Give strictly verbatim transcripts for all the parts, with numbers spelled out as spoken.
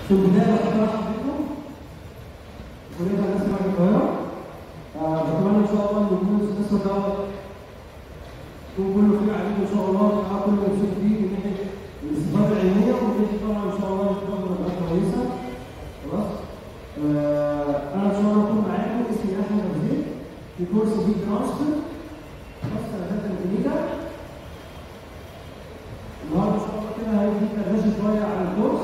في البدايه بحب ارحب بكم كليه هندسه معهد القاهره. بتمنى ان شاء الله ان يكون السمستر دوت يكون كله خير عليكم ان شاء الله، نحقق كل مبسوط فيه من ناحيه الاستفاده العلميه، ومن ناحيه طبعا ان شاء الله نتقابل مجالات كويسه. خلاص؟ انا ان شاء الله اكون معاكم، اسمي احمد ابو زيد في كورس بي ترانسفير خاص بهندسه الميكانيكا. النهارده ان شاء الله كده هيجي كرشه شويه على الكورس،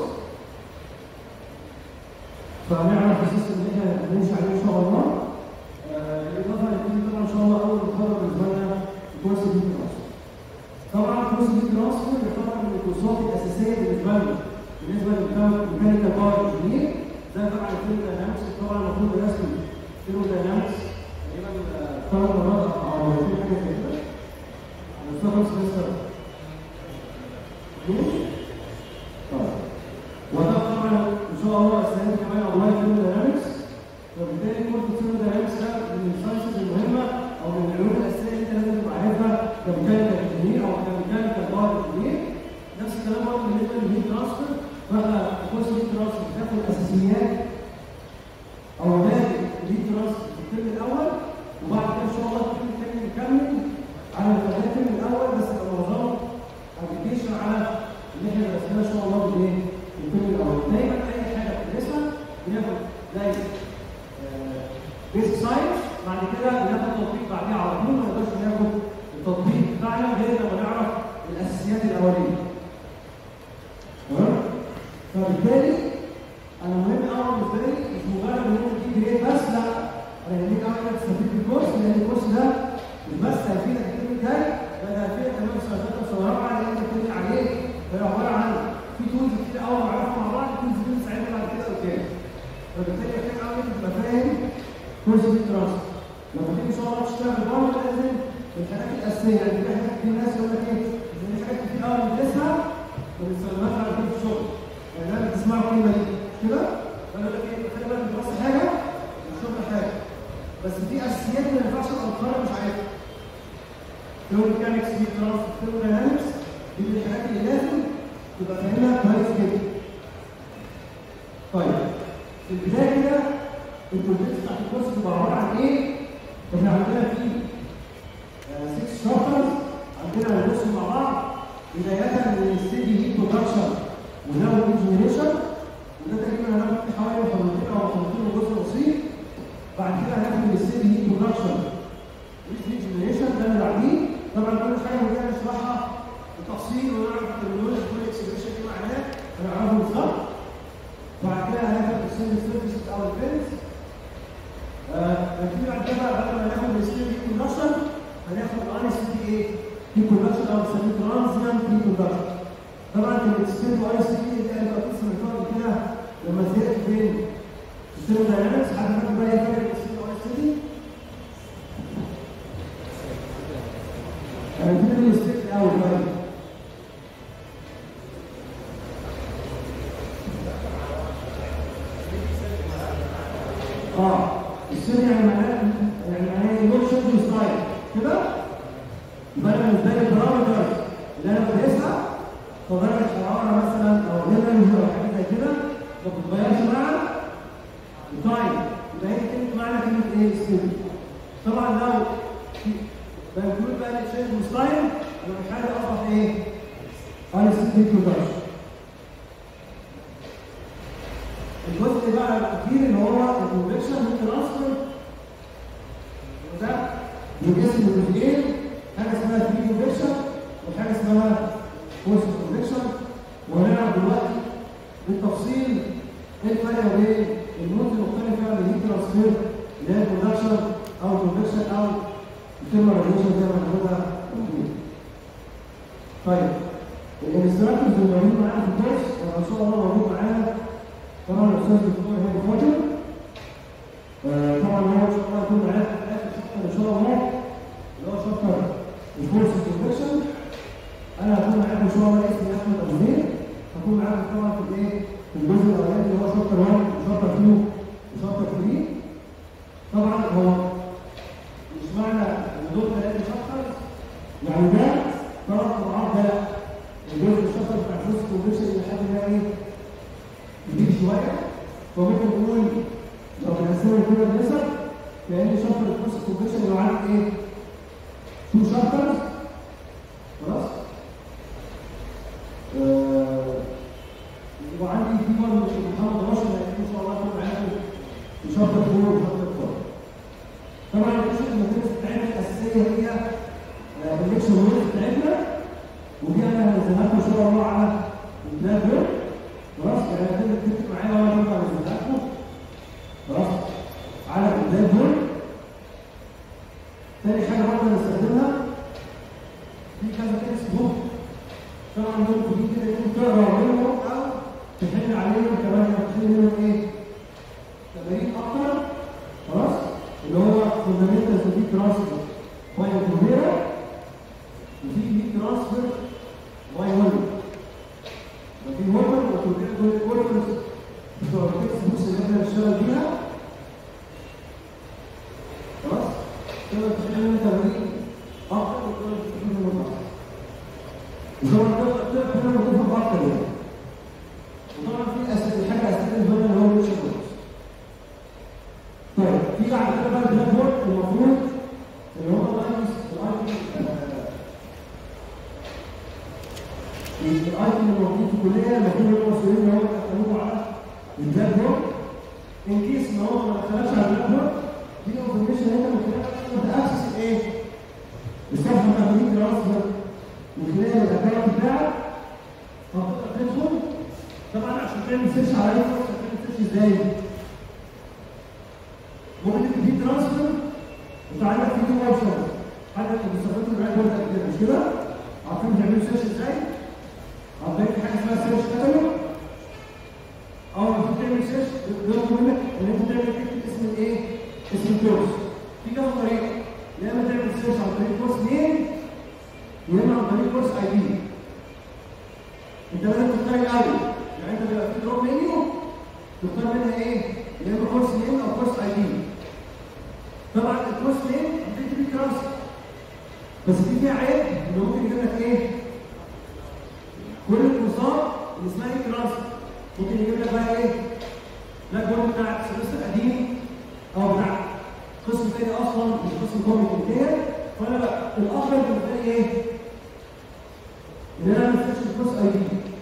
فهنعرف السيستم اللي احنا هنمشي عليه ان شاء الله. بالاضافه لكده طبعا ان شاء الله اول محاضره بالنسبه لنا في كورس بي ترانسفير. طبعا كورس بي ترانسفير يعتبر من الكورسات الاساسيه بالنسبه لنا بالنسبه للميكانيكال باور انجينير، زي طبعا الفيلم داينامكس. طبعا المفروض درسنا فيلم داينامكس تقريبا ثلاث مرات او مرتين حاجه زي كده. مستقبل سمستر طيب، وده طبعا ان شاء الله السنه دي كمان اونلاين فيلم داينامكس. وبالتالي كورس فيلم داينامكس ده من الساينسز المهمه او من العلوم الاساسيه اللي انت لازم تبقى عارفها كميكانيكال انجينير او كميكانيكال باور انجينير. نفس الكلام برضه بالنسبه للهيت ترانسفير، فاحنا كورس الهيت ترانسفير بتاخد الاساسيات او مبادئ الهيت ترانسفير في الترم الاول، وبعد كده ان شاء الله الترم الثاني نكمل على مبادئ الترم الاول بس يبقى معظمه ابلكيشن على اللي احنا درسناه ان شاء الله بالايه؟ الترم الاول. دايما اي حاجه بندرسها بناخد زي بيسك ساينس، بعد كده بناخد تطبيق بعديها على طول، ما نقدرش ناخد التطبيق بتاعنا غير لما نعرف الاساسيات الاوليه. تمام؟ فبالتالي انا مهم قوي بالنسبه لي مش مجرد ان انت تجيب جريد بس، لا، انا يهمني قوي انك تستفيد من الكورس، لان الكورس ده مش بس هيفيدك الترم الجاي، بل هيفيدك كمان في سنه ثالثه وسنه رابعه اللي انت بتبني عليه. فهي عباره عن في تولز كتير قوي نعرفها مع بعض، التولز دي بتساعدنا بعد كده قدام. فبالتالي محتاج قوي انت تبقى فاهم كورس الدراسه. لما تيجي ان شاء الله تشتغل بره لازم الحاجات الاساسيه، يعني في حاجات كتير ناس يقول لك ايه؟ ان في حاجات كتير قوي بندرسها ما بنستخدمهاش على طول في الشغل. يعني لازم تسمعوا الكلمه دي كده؟ فانا بقول لك ايه؟ خلي بالك الدراسه حاجه والشغل حاجه. بس في اساسيات ما ينفعش الانقره مش عارفها. فلو ميكانكس في دراسه فلو داينامكس دي من الحاجات اللي لازم تبقى فاهمها كويس جدا. طيب في البدايه كده الكونتنت بتاعت الكورس بتبقى عباره عن ايه؟ احنا عندنا فيه ست شابترز عندنا هنبص مع بعض، بدايه من الستيدي هيت برودكشن وناو انجنريشن، وده تقريبا هناخد فيه حوالي محاضرتين او محاضرتين وجزء بسيط. بعد كده هناخد من الستيدي هيت برودكشن والانجنريشن ده اللي بعديه. طبعا كل حاجه بدنا نشرحها بالتفصيل ونعرف الترمينولوجي كل اكسبريشن ايه معناه هنعرفه بالظبط. بعد كده هناخد السيرفيس سيرفيسز او الفيلز. لكن بعد كده بعد ما ناخد الستيل هيت برودكشن هناخد ان اس تي ايه؟ هيت برودكشن او بنسميه ترانزيانت هيت برودكشن. طبعا كانت ستيل ان اس تي اللي انا كنت سمعتها كده لما زهقت فين؟ ستيل داينامكس. حد فاكر بقى ايه فرق الستيل ان اس تي؟ انا كده الستيل الاول بقى. اه السير يعني معناه يعني معناه يقول شغل ستايل كده. يبقى انا بالنسبه لي البارامترز اللي انا بدرسها كدرجه حراره مثلا او ليفل او حاجه زي كده ما بتتغيرش مع التايم. يبقى هي كلمه معنى كلمه ايه؟ السير. طبعا لو بنقول بقى الشغل ستايل انا مش عارف اصبح ايه؟ انا ستيل برودكشن. الجزء بقى الاخير اللي هو الكونفكشن والترانسفير، وده بيقسم لجزئين، حاجه اسمها فري كونفكشن وحاجه اسمها فورس كونفكشن. وهنعرف دلوقتي بالتفصيل ايه الفرق بين المودز المختلفه من الهيت ترانسفير اللي هي البرودكشن او الكونفكشن او الثيرمال ريليشن زي ما هناخدها قدام. طيب الانستراكتورز اللي موجودين معانا في الكورس ان شاء الله موجود معانا طبعا الاستاذ الدكتور هاني فاضل. طبعا هو ان شاء الله هيكون معانا في اخر شابتر ان شاء الله اللي هو شابتر الفورس كونفكشن. انا هكون معاكم ان شاء الله اسمي احمد ابو زيد، هكون معاكم طبعا في الايه؟ في الجزء الاولاني اللي هو شابتر واحد وشابتر اثنين وشابتر ثلاثة. طبعا هو مش معنى ان دول ثلاثه شابترز يعني ده ثلاث مرات، ده الجزء الشابتر بتاع الفورس كونفكشن اللي حد ايه؟ كبير شويه، فممكن نقول لو بنقسمه كده بنسب كأن شابتر البروسيس كومبليشن لو عندك ايه؟ تو شابترز خلاص؟ آه وعندي في مره مش محمد راشد هيكون ان شاء الله يكون معاكم في شابتر فور وشابتر فور. طبعا الكورسات المدرسه بتاعتنا الاساسيه هي الليكشن نوتس بتاعتنا، ودي انا هنزلها لكم ان شاء الله على البلاد بورد خلاص؟ يعني هتقدر تكتب معايا وانا برضه هنزلها لكم خلاص؟ على البلاد بورد. تاني حاجه برضه هنستخدمها في كذا تكست بوك طبعا دول في كده انت تقرا منهم او تحل عليهم كمان تحل منهم ايه؟ تمارين اكتر خلاص؟ اللي هو فاندامنتالز وفي ترانسفير واي كومبيرا وفي في ترانسفير واي هولد. وفي هولد وكومبيرا دول الكورنرز بتوع التكست بوكس اللي احنا بنشتغل بيها خلاص؟ تقدر تحل منهم تمارين اكتر وتقدر تحل منهم اكتر. وطبعا تقدر تحل منهم اكتر يعني. وطبعا في اسئله حاجه اسئله اللي هو الليكشن نوتس. طيب في بعد كده بقى البلاك بورد المفروض اللي هو الايتمز الايتم الموجود في الكليه المفروض ان هو مسؤولين ان هو يدخلوه على البلاك بورد. ان كيس ان هو ما دخلش على البلاك بورد دي انفورميشن انت من خلالها تاكسس الايه؟ الصفحه بتاعت الترانسفير من خلال الاكونت بتاعك فتقدر تدخل. طبعا عشان تعمل سيرش على اي فرصه تعمل سيرش ازاي؟ ممكن تكتب فيه ترانسفير وتعلق فيه تو اوبشنز حاجه انت بتستخدمها في البلاك بورد قبل كده مش كده؟ عارفين بتعملوا سيرش ازاي؟ عن طريق حاجه اسمها سيرش كاتالوج. اول ما تعمل سيرش بيطلب منك ان انت تعمل تكتب اسم الايه؟ اسم الكورس. في كذا طريقه، يا اما تعمل سيرش عن طريق كورس نيم يا اما عن طريق كورس اي دي. انت لازم تختار الاول، يعني انت بيبقى في دروب منيو تختار منها ايه؟ يا اما كورس نيم او كورس اي دي. طبعا الكورس نيم بتكتب فيه ترانسفير بس في فيها عيب انه ممكن يجيب لك ايه؟ كل الكورسات اللي اسمها ايه ترانسفير ممكن يجيب لك بقى ايه؟ بلاك بورد بتاع سمستر قديم او بتاع قسم تاني اصلا مش قسم كومبيوتر. فانا بقى الافضل بالنسبه لي ايه؟ ان انا اعمل سيرش كورس اي دي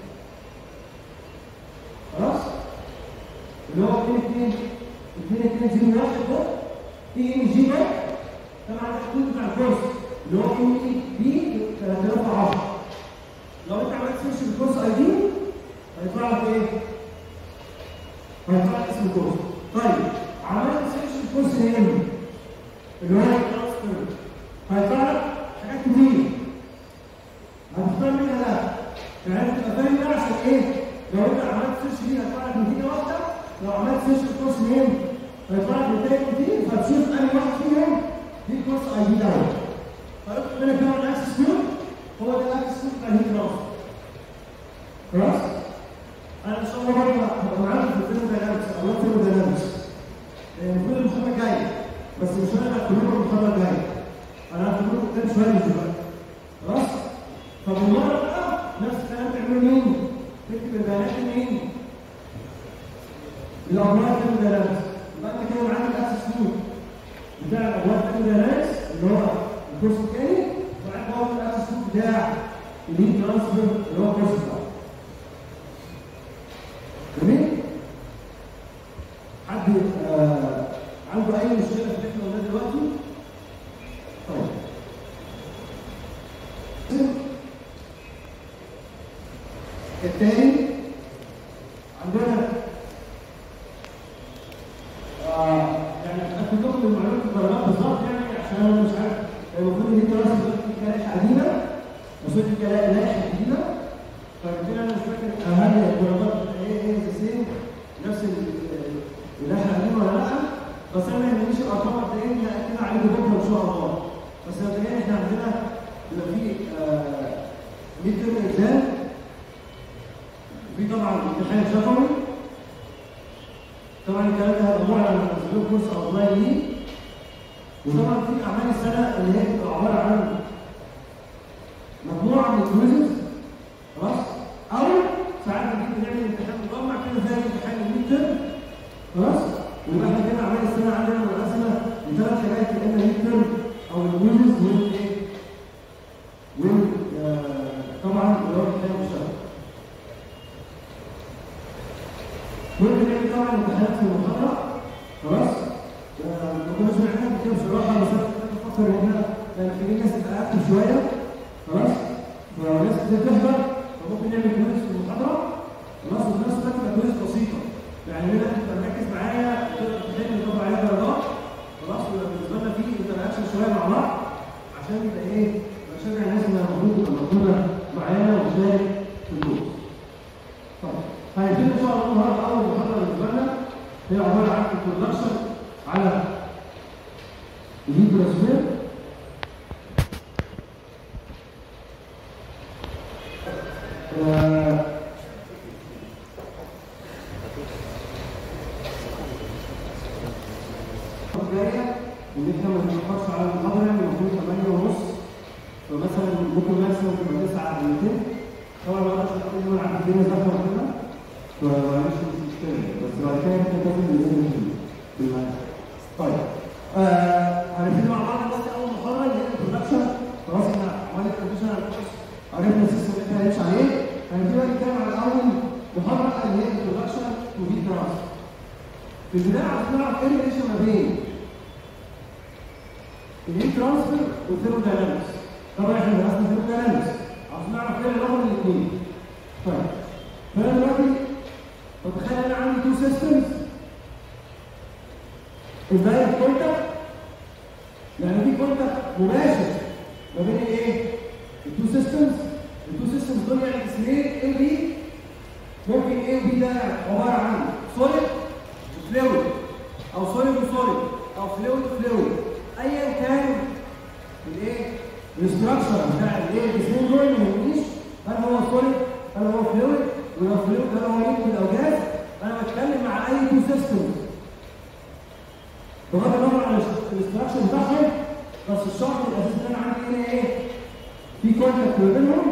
خلاص؟ اللي هو اتنين اتنين اتنين اتنين زيرو واحد ده اي ام جي ده طبعا ده الكود بتاع الكورس اللي هو ام اي بي ثلاثة آلاف وعشرة. لو انت عملت سيرش بالكورس اي دي هيطلع لك ايه؟ هيطلع لك اسم الكورس. طيب عملت سيرش بالكورس نيم اللي هو الترانسفير هيطلع لك حاجات كتير هتختار منها ده. يعني انت تبقى فاهم ده عشان ايه؟ لو انت عملت سيرش دي هيطلع لك نتيجه واحده، لو عملت سيرش بالكورس نيم هيطلع لك نتائج كتير فتشوف انهي واحد فيهم دي الكورس اي دي دوت. فيطلب منك تعمل اكسس كود هو ده الاكسس كود بتاع الهيت راس. خلاص؟ انا ان شاء الله برضه هبقى معاكم في الفيلم داينامكس او الفيلم داينامكس. المفروض المحاضره الجايه بس مش هنقدر كلكم المحاضره الجايه. انا هاخد لكم قدام شويه من دلوقتي. خلاص؟ فبالمره بقى نفس الكلام تعملوا مين؟ تكتب البيانات مين؟ الابواب فيلم داينامكس. يبقى انت كده معاك الاكسس كود بتاع الابواب فيلم داينامكس اللي هو الكورس الثاني ومعاك برضه الاكسس كود بتاع الهيت ترانسفير اللي هو الكورس بتاعه. جميل؟ حد آه عنده اي مشكله في اللي احنا قلناه دلوقتي؟ طيب. الثاني عندنا آه يعني اكتب لكم المعلومات الدرجات بالظبط يعني عشان انا مش عارف المفروض ان انت راسم في لائحه قديمه وصلت في لائحه جديده فبالتالي انا مش فاكر هل الدرجات ايه ايه زي نفس اللائحه القديمه ولا لا. بس انا ما يهمنيش الارقام مبدئيا هاكد عليكم بكره ان شاء الله. بس مبدئيا احنا عندنا بيبقى في ميد ترم اكزام في طبعا امتحان شفوي. طبعا الكلام ده هيبقى معلن على اسلوب كورس اونلاين ليه. وطبعا في اعمال السنه اللي هي بتبقى عباره عن مجموعه من الكويزز خلاص او ساعات بنعمل امتحان مجمع كده زي امتحان الميد ترم خلاص؟ ويبقى احنا كده عمال السنه عندنا منقسمه لثلاث حاجات يا اما ميد ترم او الوينز والايه؟ وال طبعا اللي هو امتحان المشترك. ممكن نعمل طبعا امتحانات في المحاضره خلاص؟ ما كناش بنعملها كتير بصراحه بس انا بفكر ان احنا محتاجين ناس تبقى اكتف شويه خلاص؟ فناس كتير تحضر فممكن نعمل كويز في المحاضره خلاص وفي نفس الوقت تبقى كويز بسيطه يعني هنا تبقى مركز معايا تقدر تحل وتطلع عليها درجات خلاص ويبقى بالنسبه لنا في انتراكشن شويه مع بعض عشان يبقى ايه بشجع الناس اللي موجوده معانا وتشارك في الكورس. طيب هنبتدي ان شاء الله النهارده اول محاضره بالنسبه لنا هي عباره عن انترودكشن على الهيدروسفير. ان احنا ما نتاخرش على المحاضره يعني المفروض ثمانية ونص فمثلا ممكن مثلا تبقى تسعة على ميتين طبعا ما اقدرش اقول ان انا عندنا زحمه وكده فمعلش مش مشكله بس بعد كده احنا لازم نلزم في المنهج. طيب هنبتدي مع بعض دلوقتي اول محاضره اللي هي البرودكشن خلاص احنا عملنا البرودكشن على الكورس عرفنا السيستم اللي احنا هنمشي عليه. هنبتدي بقى نتكلم على اول محاضره اللي هي البرودكشن وهيت ترانسفير. في البدايه عايزين نعرف ايه الريليشن ما بين الهيت ترانسفير والثيرموداينامكس. طبعا احنا درسنا ثيرموداينامكس عايزين نعرف ايه العلاقه بين الاثنين. طيب فانا دلوقتي بتخيل انا عندي تو سيستمز الدايركت كونتاكت يعني في كونتاكت مباشر ما بين الايه؟ التو سيستمز. التو سيستمز دول يعني اسمين اي بي ممكن اي بي ده عباره عن سوليد وفلويد او سوليد وسوليد او فلويد وفلويد ايا كان الايه؟ الاستراكشر بتاع الايه؟ الاثنين دول ما يهمنيش هل هو سوليد هل هو فلويد ولو فلويد هل هو ليكويد او جاز. انا بتكلم مع اي تو سيستمز بغض النظر عن الاستراكشر بتاعهم بس الشرط الاساسي ان انا عندي هنا ايه؟ في كونتاكت ما بينهم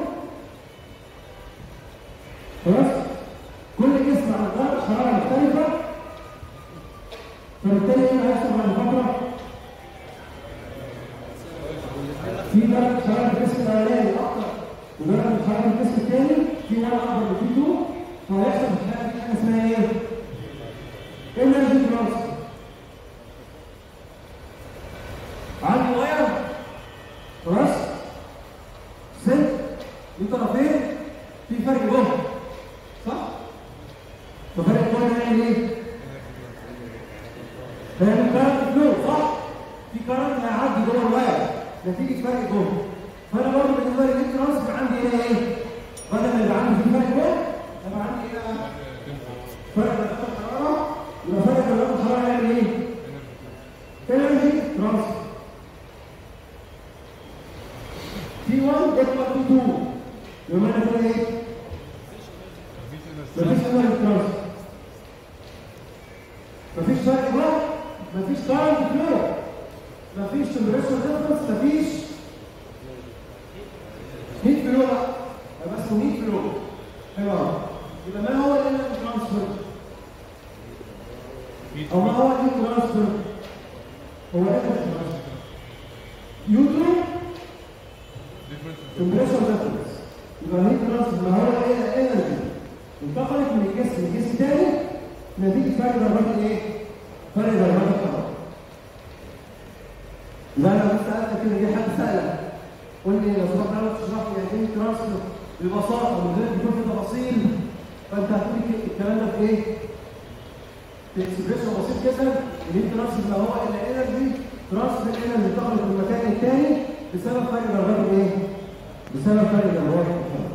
خلاص؟ كل جسم على درجه حراره مختلفه فبالتالي ايه اللي هيحصل بعد فتره؟ في درجه حراره الجسم الاولاني اكتر ودرجه حراره الجسم الثاني في واحد اكبر من في اتنين فهيحصل في الحاله دي حاجه اسمها ايه؟ انرجي ترانسفير. عندي واير خلاص؟ سلك ليه طرفين في فرق جهد صح؟ ففرق الجهد هيعمل ايه؟ هيعمل كارنت فلو صح؟ في كارنت هيعدي جوه الواير نتيجه فرق جهد. فانا برضه بالنسبه لي الهيت ترانسفير عندي هنا ايه؟ بدل ما يبقى عندي في فرق جهد يبقى عندي ايه بقى؟ فرق درجات الحراره يبقى فرق درجات الحراره يعمل ايه؟ انرجي ترانسفير. تي واحد ايكوال تو اتنين يبقى معنى كده ايه؟ مفيش انرجي ترانسفير مفيش فرق جهد مفيش كارنت فلو مفيش تمبريتشر ديفرنس مفيش هيت فلو بقى يبقى اسمه هيت فلو. حلو يبقى ما هو الانرجي ترانسفير؟ او ما هو الهيت ترانسفير؟ هو الانرجي ترانسفير يوترو تمبريتشر ديفرنس. يبقى الهيت ترانسفير ما هو الانرجي انتقلت من الجسم لجسم تاني نتيجه فرق درجات الايه؟ فرق درجات الحراره. لا انا بس سالتك كده دي حد سالك قول لي لو سمحت عاوز تشرح لي يعني ايه ترانسفير ببساطه من غير دخول في تفاصيل فانت هتقول لي الكلام ده في ايه؟ في اكسبريشن بسيط جدا الهيت ترانسفير ما هو الا انرجي ترانسفير انرجي انتقلت من مكان للتاني بسبب فرق درجات الايه؟ بسبب فرق درجات الحراره.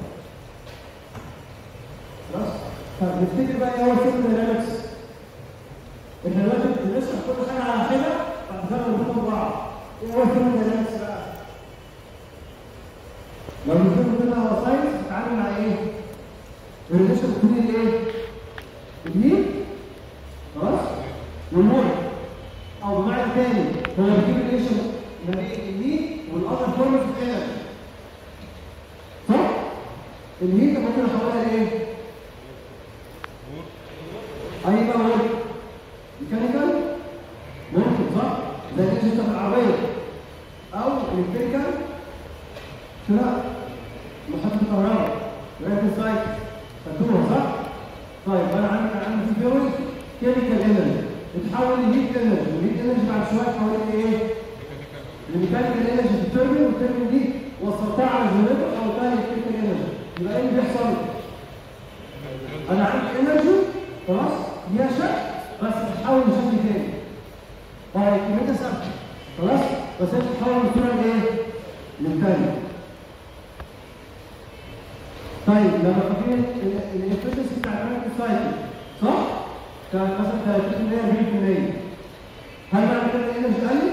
خلاص؟ طب نفتكر بقى ايه هو الثيرموداينامكس؟ احنا دلوقتي بنشرح كل حاجه على حده بعد كده نربطهم ببعض. ايه هو الثيرموداينامكس بقى؟ لو بنتكلم كده هو ساينس بتتعامل مع ايه؟ الريليشن بين الايه؟ الهيت خلاص؟ والميه او بمعنى ثاني هو بيجيب ريليشن ما بين الهيت والاذر فورمز اوف انرجي صح؟ الهيت ممكن احولها لايه؟ اي بقى ورك ميكانيكال ممكن صح؟ زي الانجن بتاع العربيه او الكتريكال لا محطه الكهرباء ريفن سايت خدتوها صح؟ طيب انا عندي عندي فيول كيميكال انرجي بتحول لهيت انرجي والهيت انرجي بعد شويه تحولت لايه؟ الميكانيكال انرجي في التوربين والتوربين دي وصلتها على الجنريتور حولتها للكيميكال انرجي يبقى ايه اللي بيحصل؟ انا عندي انرجي خلاص ليها شكل بس بتتحول لشكل تاني. طيب كميتها ثابته خلاص بس هي بتتحول بصوره لايه؟ للثانيه. طيب لما فاكرين الافشنسي بتاع الميكانيكال سايكل صح؟ كانت مثلا ثلاثين بالمية أربعين بالمية. هل معنى كده الانرجي قلت؟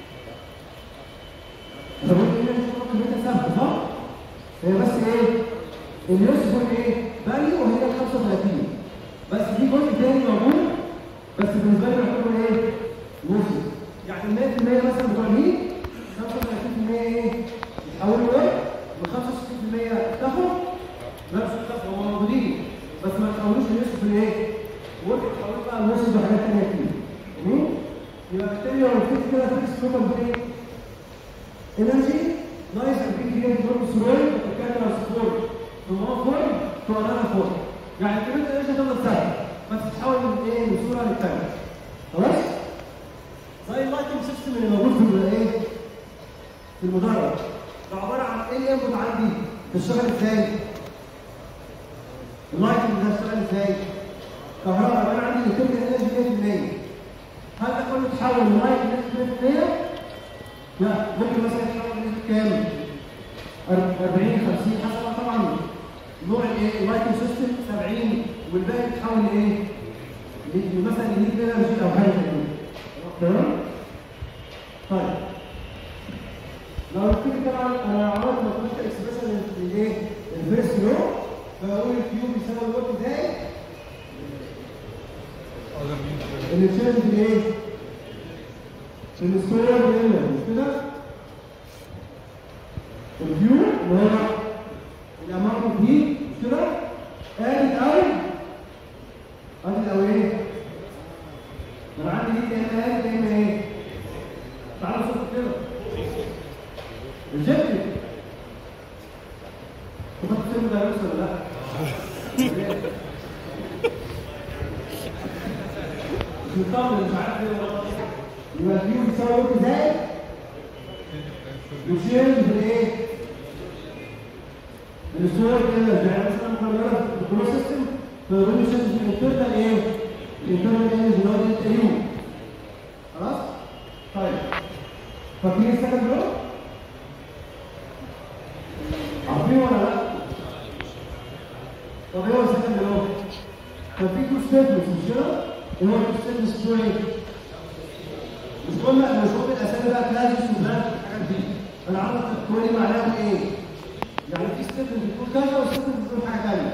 طب الانرجي كميتها ثابته صح؟ هي بس ايه؟ اليوسفول ايه؟ فاليو وهي خمسة وثلاثين بس في جزء تاني موجود بس بالنسبه لي بيعتبر ايه؟ نص يعني ال مية بالمية مثلا بتوع الهيت خمسة وثلاثين بالمية ايه؟ يتحولوا ايه؟ و خمسة وستين بالمية اختفوا نفس اختفوا هم موجودين بس ما تحولوش اليوسفول ايه؟ ممكن تحولوا بقى النص بحاجات تانيه كتير جميل؟ يبقى بالتالي لو ركزت كده في السلوك ايه؟ انرجي نايس اند بيج هير دور سروي بتتكلم عن سبورت from one form to another form. يعني كمية الانرجي هتفضل ثابتة بس تتحول من ايه؟ من صورة للثانية. خلاص؟ زي اللايتنج سيستم اللي موجود في الايه؟ في المدرج. ده عبارة عن ايه الانبوت عندي؟ بتشتغل ازاي؟ اللايتنج ده بيشتغل ازاي؟ كهرباء انا عندي كمية الانرجي مية بالمية. هل ده كله يتحول من لايتنج مية بالمية؟ لا، ممكن مثلا يتحول من كام؟ أربعين خمسين حسب طبعا نوع الايه؟ اللايتنج سيستم سبعين والباقي بيتحول لايه؟ مثلا لهيت انرجي او حاجه كده. تمام؟ طيب لو نبتدي طبعا انا عملت ماتيماتيكال اكسبريشن للايه؟ الفيرست لو بقول الكيو بيساوي الورك ازاي؟ اللي تشينج في الايه؟ في السكوير انرجي مش كده؟ الكيو اللي هو الاماونت دي مش كده؟ ادي او ادي او ايه؟ انا عندي دي يا اما ادي يا اما ايه؟ تعالوا شوفوا كده. ريجكتد. انتوا فاكرين ده يوصل ولا لا؟ مش مطمن مش عارف ايه ولا يبقى الكيو بيساوي ورك ازاي؟ يشيل بالايه؟ الصور كده يعني مثلا مقرره في البرو سيستم فيقول لي شد الانترنال ايه؟ الانترنال انرجي اللي هو دلتا يو. خلاص؟ طيب فاكرين السكند لو؟ عارفين ولا لا؟ طب ايه هو السكند لو؟ كان في تو ستيبلز مش كده؟ ايه هو التو ستيبلز بتوع ايه؟ مش قلنا مش قلنا الاسامي بقى كلاسيس وبلاد الحاجات دي. انا عارف تقولي معناهم ايه؟ يعني في ستيب بتقول كذا وستيب بتقول حاجه ثانيه.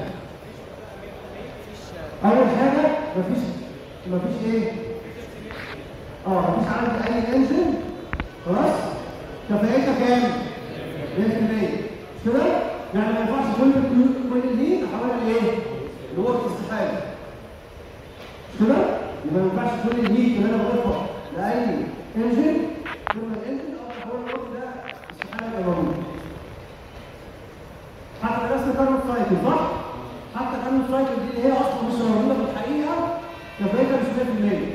اول حاجه مفيش مفيش ايه؟ اه مفيش عندي اي انجن خلاص؟ كفاءتها كام؟ مية بالمية مش كده؟ يعني ما ينفعش كل كل دي احولها لايه؟ لورك استحاله. مش كده؟ يبقى ما ينفعش كل الهيت اللي انا بضيفها لاي انجن كل ما الانجن او احول الورك ده استحاله يبقى موجود. حتى رسم كارنو سايكل صح؟ حتى كارنو سايكل دي اللي هي اصلا مش موجوده في الحقيقه كفايتها مش مية بالمية.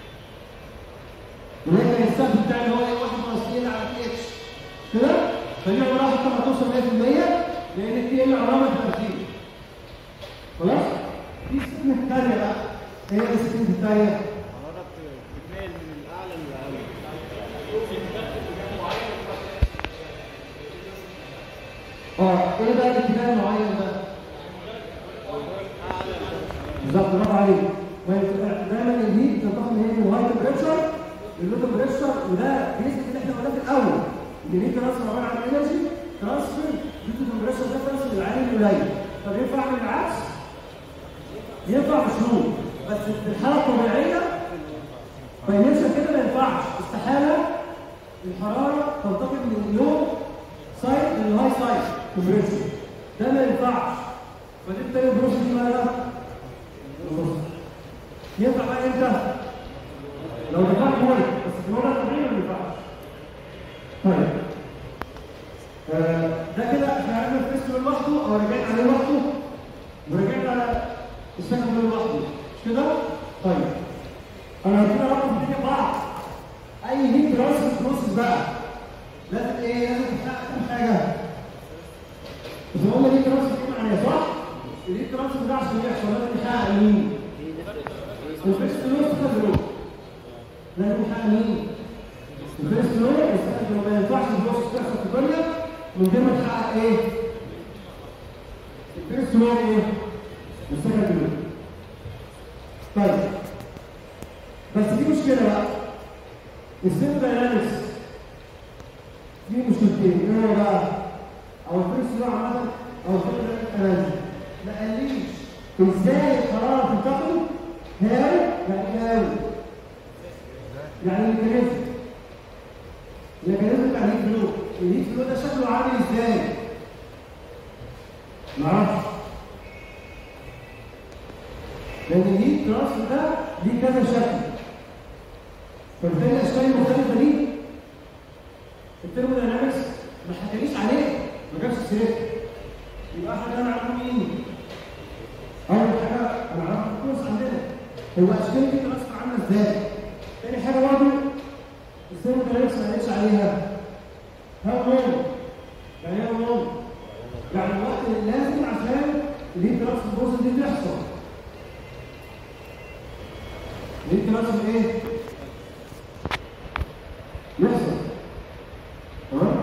ولكن السبب بتاعي اللي هو ايه؟ واحد ناقص اتنين على تي اتش كده؟ فدي عمرها حتى ما توصل مية بالمية لان التي ال عمرها تبقى خمسين. خلاص؟ في السكنه الثانيه بقى هي ايه السكنه الثانيه؟ حضرتك بتنقل من الاعلى للاقل. اه ايه بقى الاتجاه المعين ده؟ بالظبط برافو عليك. دايما الهيت بتنتقل من هنا من الهاي تمبريتشر لللو تمبريتشر وده بيثبت اللي احنا قلناه في الاول ان الهيت ترانسفير عباره عن انرجي ترانسفير للو تمبريتشر ديفرنس من العالي للقليل. طب ينفع اعمل العكس؟ ينفع بشروط بس في الحاله الطبيعيه فاينانشال كده ما ينفعش استحاله الحراره تنتقل من اللو سايد للهاي سايد تمبريتشر ده ما ينفعش. فبالتالي البروسيس دي مالها؟ ينفع بقى امتى؟ لو دفعت فولت بس في الوضع الطبيعي ما ينفعش. طيب آه ده كده احنا عرفنا الفيستول لوحده او رجعت عليه لوحده ورجعت على السكندري لوحده مش كده؟ طيب انا كده رقم الدنيا بعض اي هيت ترانسفير بروسيس بقى لازم ايه؟ لازم تحقق كام حاجه؟ بس هم الهيت ترانسفير ايه معناه صح؟ الهيت ترانسفير ده عشان يحصل لازم يحقق مين؟ الفيستول والسكندري لازم يحقق مين؟ الفيرست لو والسكند ما ينفعش البروسيس تحصل في الدنيا من غير ما تحقق ايه؟ الفيرست لو ايه؟ والسكند لو. طيب بس في مشكله بقى السيل داينامكس في مشكلتين ايه هو بقى؟ او الفيرست لو عامه او السيل داينامكس ما قاليش ازاي الحراره تنتقل هاو يعني هاو يعني الميكانيزم الميكانيزم بتاع الهيت فلو الهيت فلو ده شكله عامل ازاي؟ معرفش لان الهيت ترانسفير ده ليه كذا شكل فبالتالي الاشكال المختلفه دي الثيرموداينامكس ما حكاليش عليه ما جابش سيرته يبقى احنا نعرف مين؟ اول حاجه انا عرفت الكورس عندنا هو اشكال الهيت ترانسفير عامله ازاي؟ تاني حاجه برضه الثيرموداينامكس ما قالتش عليها هاو لونج يعني ايه لونج؟ يعني الوقت اللي لازم عشان الهيت ترانسفير بروسيس دي تحصل الهيت ترانسفير ايه؟ يحصل تمام؟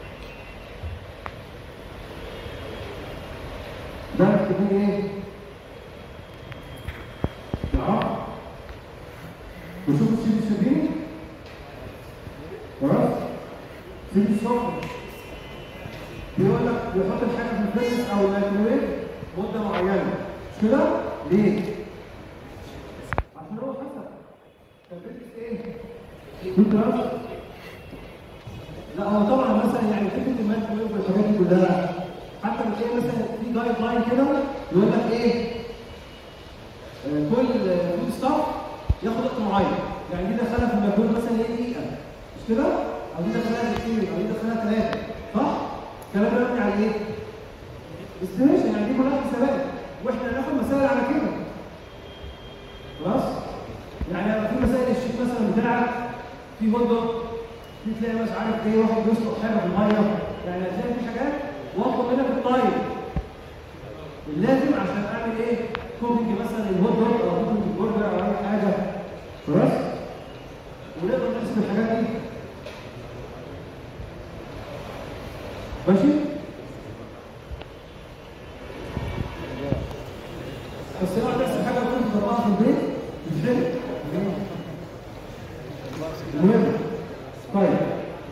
ده مكتوبين ايه؟ نعرف وشوف السيد الشبيني خلاص؟ سيد الصفر بيقول لك بيحط الحاجه في الفريز او الميكروويف مده معينه مش كده؟ ليه؟ عشان هو حسب كان بيدرس ايه؟ كنت عارف؟ لا هو طبعا مثلا يعني فكره الميكروويف والحاجات دي كلها حتى بتلاقي مثلا في جايد لاين كده يقول لك ايه؟ آه كل فود ستاف ياخد وقت معين يعني دي دخلها في الميكروويف مثلا ايه دقيقه مش كده؟ او دي دخلها دقيقتين او دي دخلها ثلاثه صح؟ الكلام ده مبني على ايه؟ استيميشن يعني دي كلها حسابات واحنا هناخد مسائل على كده خلاص؟ يعني لما في مسائل الشيت مثلا بتاعك في هوت دوج في تلاقي مش عارف ايه واحد بيسلق حاجه في الميه يعني هتلاقي في حاجات واطلب منك التايم اللازم عشان اعمل ايه؟ كوكينج مثلا الهوت دوج او كوكينج البرجر او اي حاجه خلاص؟ ونقدر نحسب الحاجات دي ماشي؟ بس لو تحسب حاجه كنت تطبقها في البيت بتفرق المهم طيب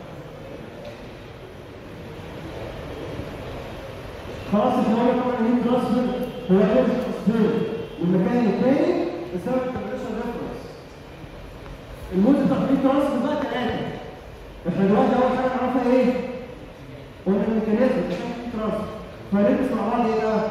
خلاص احنا قلنا طبعا الهيت ترانسفير هو ايه ترانسفير من مكان للتاني بسبب التمبريتشر ريفرنس المده بتاعت الهيت ترانسفير بقى ثلاثه احنا دلوقتي اول حاجه نعرفها ايه؟ قلنا الميكانيزم بتاع الهيت ترانسفير فهندرس مع بعض ايه بقى؟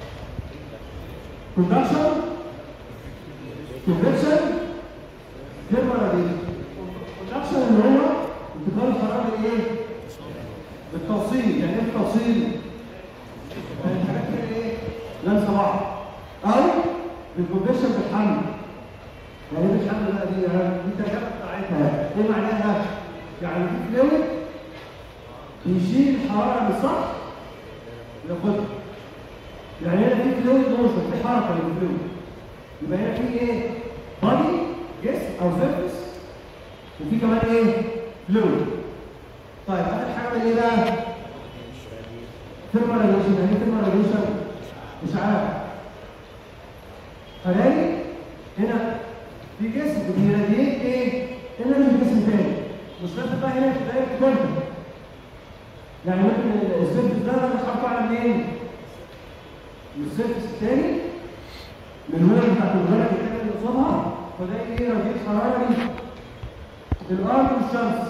كوندكشن كونفكشن ثيرمال راديشن كوندكشن اللي هو انتقال الحراره لايه؟ بالتوصيل يعني ايه التوصيل؟ يعني الحاجات كده ايه؟ لمسه بعض او بالكونفكشن بالحمل يعني ايه الحمل بقى دي؟ دي الترجمه بتاعتها ايه معناها؟ يعني في فلويد بيشيل الحراره من السطح ياخدها يعني هنا في فلويد موشن في حركه للفلويد يبقى هنا في ايه؟ بادي جسم او سيرفيس وفي كمان ايه؟ فلويد طيب اخر حاجه من ايه بقى؟ ثيرمال راديشن يعني ايه ثيرمال راديشن؟ مش عارف هلاقي هنا في جسم بيراديت ايه؟ هنا مش جسم تاني مش لازم بقى هنا في دايره كونتاكت يعني ممكن السيرفيس ده انا مش عارفه على منين؟ من السيرفيس الثاني من الورق بتاعت الورق الثاني اللي قصادها فده ايه راديت حراره دي الارض والشمس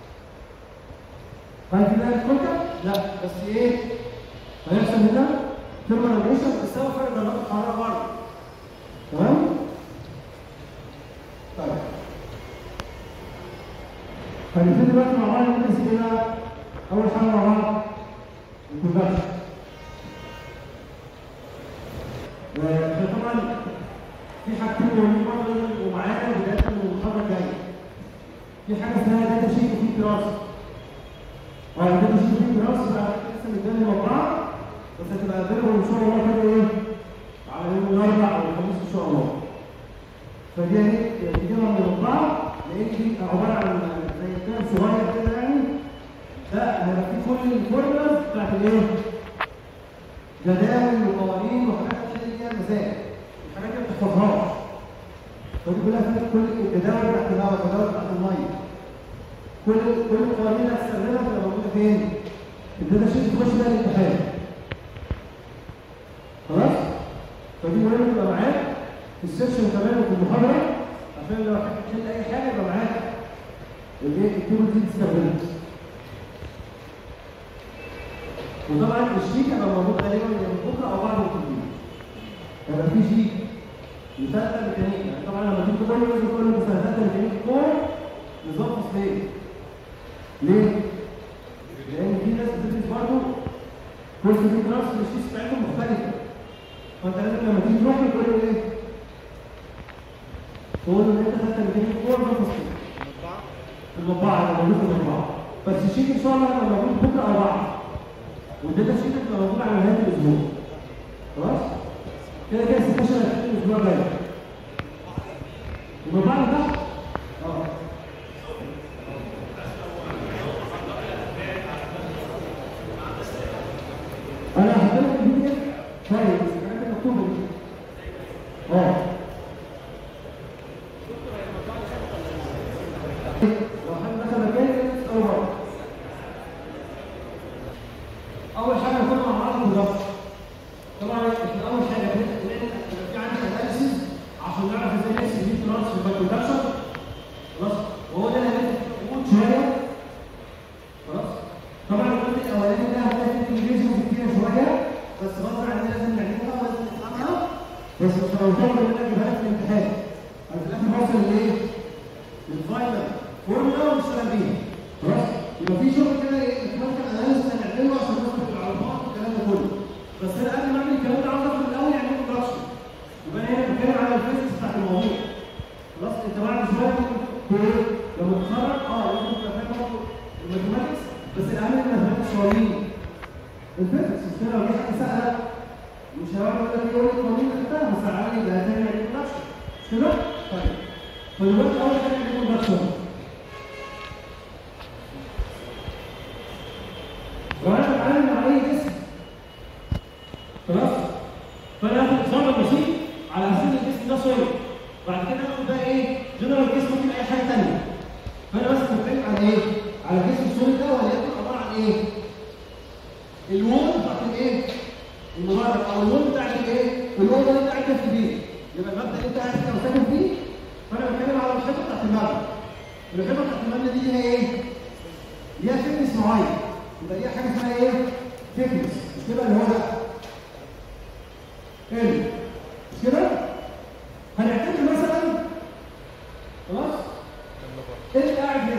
هل في ده كونتاكت؟ لا بس ايه؟ هيحصل هنا ثيرمال راديشن بسبب فرق درجات الحراره برضه تمام؟ هنبتدي دلوقتي مع بعض ندرس ايه بقى؟ أول حاجة مع بعض الكونفكشن. احنا طبعا في حاجتين مهمين برضه لازم يبقوا معانا بداية من المحاضرة الجاية. في حاجة اسمها داتا شيت وفي دراسة. اه الداتا شيت وفي دراسة بقى لسه مداني مطبعة بس هتبقى قدامهم إن شاء الله كده إيه؟ على يوم الأربع أو الخميس إن شاء الله. فدي تجيبها من المطبعة لأن دي عبارة عن زي كتاب صغير كده يعني. ده هيبقى فيه كل الفورمولاز بتاعت الإيه؟ جداول وقوانين وحاجات كده فيها مسائل. الحاجات دي ما بتحفظهاش. فدي كلها فيها كل الجداول بتاعت الهواء، الجداول بتاعت المية. كل كل القوانين اللي هتستخدمها بتبقى موجودة فين؟ الداتا شيت تخش بيها الامتحان. خلاص؟ فدي مهمة تبقى معاك في السيكشن كمان وفي المحاضرة عشان لو حكيت أي حاجة يبقى معاك الايه التول دي تستخدمها. وطبعا الشيت هيبقى موجود غالبا من بكره او بعد التمرين. هيبقى في شيت لثالثه ميكانيكا، يعني طبعا لما تيجي تقول لازم تقول له مثلا ثالثه ميكانيكا كور نظام فصلين. ليه؟ لأن في ناس بتدرس برضه كورس في دراسة الشيت بتاعتهم مختلفة. فأنت لازم لما تيجي تروح له تقول له إيه؟ تقول له إن أنت ثالثه ميكانيكا كور نظام فصلين. في المطبعة اللي موجود في المطبعة. بس الشيت إن شاء الله هيبقى موجود بكره أو بعد. والداتا شيت هتبقى موجودة على نهاية الأسبوع. خلاص؟ كده كده السكاشن هتبتدي الأسبوع الجاي. المطبعة اللي تحت؟ اه. أنا هحط لك البي دي إف طيب بس الحاجات المكتوبة دي. اه. لو حد دخل مكان أو بره. أول حاجة ناخدها مع بعض الكونفكشن. طبعا احنا أول حاجة بنبقى في عندنا أناليسيس عشان نعرف ازاي نحسب الهيت ترانسفير باي كونفكشن. خلاص؟ وهو ده اللي هنقول شوية. خلاص؟ طبعا الجزء الأولاني ده هتلاقي فيه انجليزي كتير شوية بس غصب عننا لازم نعملها ولازم نفهمها بس مش هنوصل ان انا اجيبها لك في الامتحان. أنا في الآخر بوصل لإيه؟ للفاينل فورمولا ونشتغل بيها. خلاص؟ يبقى في شغل كده ايه؟ ممكن اناليسيس هنعمله عشان نثبت المعلومات والكلام ده كله. بس انا قبل ما اعمل الكلام ده عاوز افهم الاول يعني ايه كونفكشن. يبقى انا هنا بتكلم على الفيزيكس بتاعت الموضوع. خلاص؟ انت بعد شويه ايه؟ لما تتخرج اه لازم تبقى فاهم برضه الماثيماتكس بس الاهم من الماثيماتكس هو مين؟ الفيزيكس. مش كده لو جه حد سالك مش هيقعد يقول لك ايه القوانين خدتها بس على الاقل يبقى فاهم يعني ايه كونفكشن. مش كده؟ طيب. فدلوقتي اول حاجه يعني ايه كونفكشن؟ وانا بتعامل مع اي جسم. خلاص؟ فانا هاخد اكزامبل بسيط على اساس الجسم ده سوليد. بعد كده هاخد بقى ايه؟ جنرال جسم ممكن اي حاجه ثانيه. فانا بس بتكلم على ايه؟ على الجسم السوليد ده وليكن عباره عن ايه؟ الوول بتاعت الايه؟ المدرج او الوول بتاعت الايه؟ الوول ده انت قاعد فيه. يبقى المبنى اللي انت قاعد فيه او ساكن فيه فانا بتكلم على الحته بتاعت المبنى. الحته بتاعت المبنى دي ليها ايه؟ ليها ثيكنس معين. يبقى دي حاجه اسمها ايه؟ ثيكنس. مش كده اللي هو ده؟ ال مش كده؟ هنعتبر مثلا خلاص؟ انت قاعد هنا.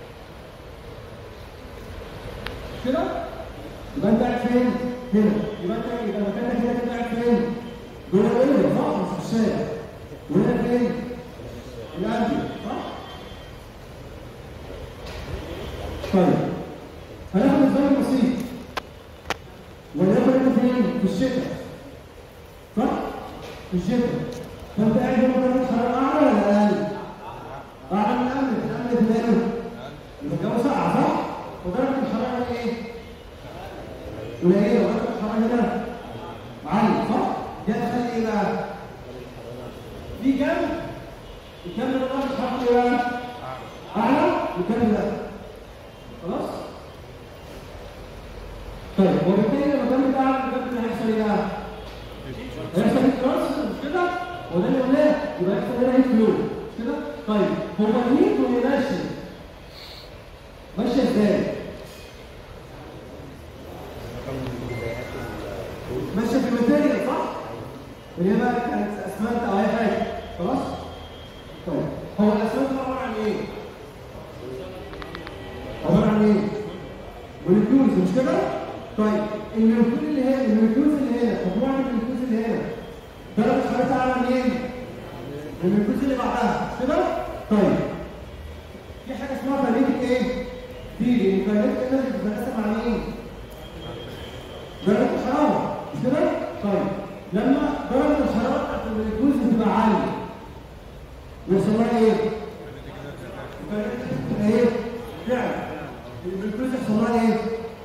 مش كده؟ يبقى انت قاعد فين؟ هنا. يبقى انت يبقى مكانك هنا كده قاعد فين؟ جوه القلب صح؟ مش في الشارع. وهنا فين؟ القلب صح؟ طيب هناخد نظام بسيط وليكن انت فين؟ في الشتاء صح؟ في الشتاء فانت قاعد هنا درجة حرارة أعلى ولا أقل؟ أعلى من الأمن، الأمن بتلاقيه الجو ساقع صح؟ ودرجة الحرارة ايه؟ قليلة ودرجة الحرارة هنا عالية صح؟ دي هتخلي ايه بقى؟ في جنب الجنب ده درجة حرارته ايه بقى؟ أعلى والجنب ده خلاص؟ طيب وبالتالي لما الجنب ده أعلى الجنب ده هيحصل ايه بقى؟ هيحصل هيت ترانسفير مش كده؟ هو ده اللي قلناه يبقى هيحصل هنا هيت فلو مش كده؟ طيب هو الهيت وهي ماشية ماشية ازاي؟ ماشية في الماتيريال صح؟ اللي هي بقى كانت اسمنت او اي حاجة خلاص؟ طيب هو الاسمنت عبارة عن ايه؟ الجزء اللي بعدها مش كده؟ طيب في حاجه اسمها كاينيتيك ايه؟ دي الكاينيتيك انرجي بتتقسم على ايه؟ درجه الحراره مش كده؟ طيب لما درجه الحراره بتاعت الجزء بتبقى عاليه يوصل لها ايه؟ الكاينيتيك ايه؟ فعلا الجزء يحصل لها ايه؟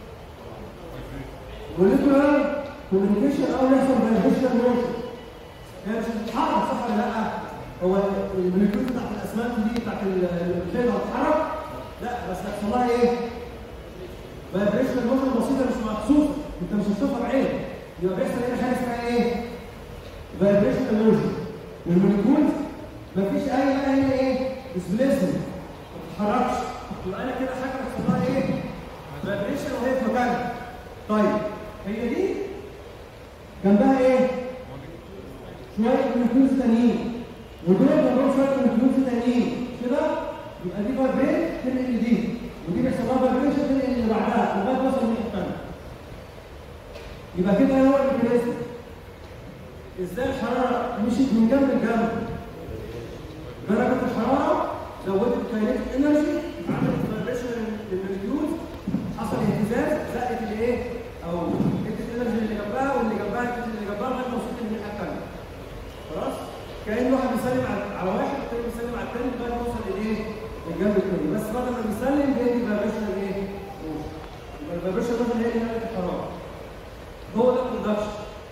موليكولار كوميونيكيشن او يحصل فايبريشن موشن. هي مش بتتحرك صح ولا لا؟ هو الموليكيول بتاعت الاسمنت دي بتاعت البيضه هتتحرك؟ لا بس هيحصل لها ايه؟ فايبريشن موشن بسيطه مش محسوسه، انت مش هتشوفها بعينك. يبقى بيحصل هنا حاجه اسمها ايه؟ فايبريشن موشن. الموليكيول مفيش اي بقى هنا ايه؟ ديسبليسمنت ما بتتحركش. يبقى انا كده حاجه بيحصل لها ايه؟ فايبريشن وهي في مكانها. طيب هي دي جنبها ايه؟ شويه موليكيولز تانيين ودول جنبهم شويه موليكيولز تانيين كده. يبقى دي فايبريت تنقل دي ودي بيحصل لها فايبريشن تنقل اللي بعدها لغايه ما توصل للناحيه الثانيه. يبقى كده هو الميكانيزم ازاي الحراره مشيت من جنب لجنب. درجه الحراره زودت الكاينيتيك انرجي عملت فايبريشن للموليكيولز، حصل اهتزاز زقت الايه؟ او ادت الانرجي اللي جنبها واللي جنبها ادت اللي جنبها لغايه ما وصلت للناحيه الثانيه. خلاص؟ كأن واحد بيسلم على واحد والتاني بيسلم على الثاني لغايه ما يوصل لايه؟ للجنب الثاني، بس بعد ما بيسلم بيدي فايبريشن ايه؟ يبقى الفايبريشن ده اللي هي نقله الحراره. هو ده البرودكشن.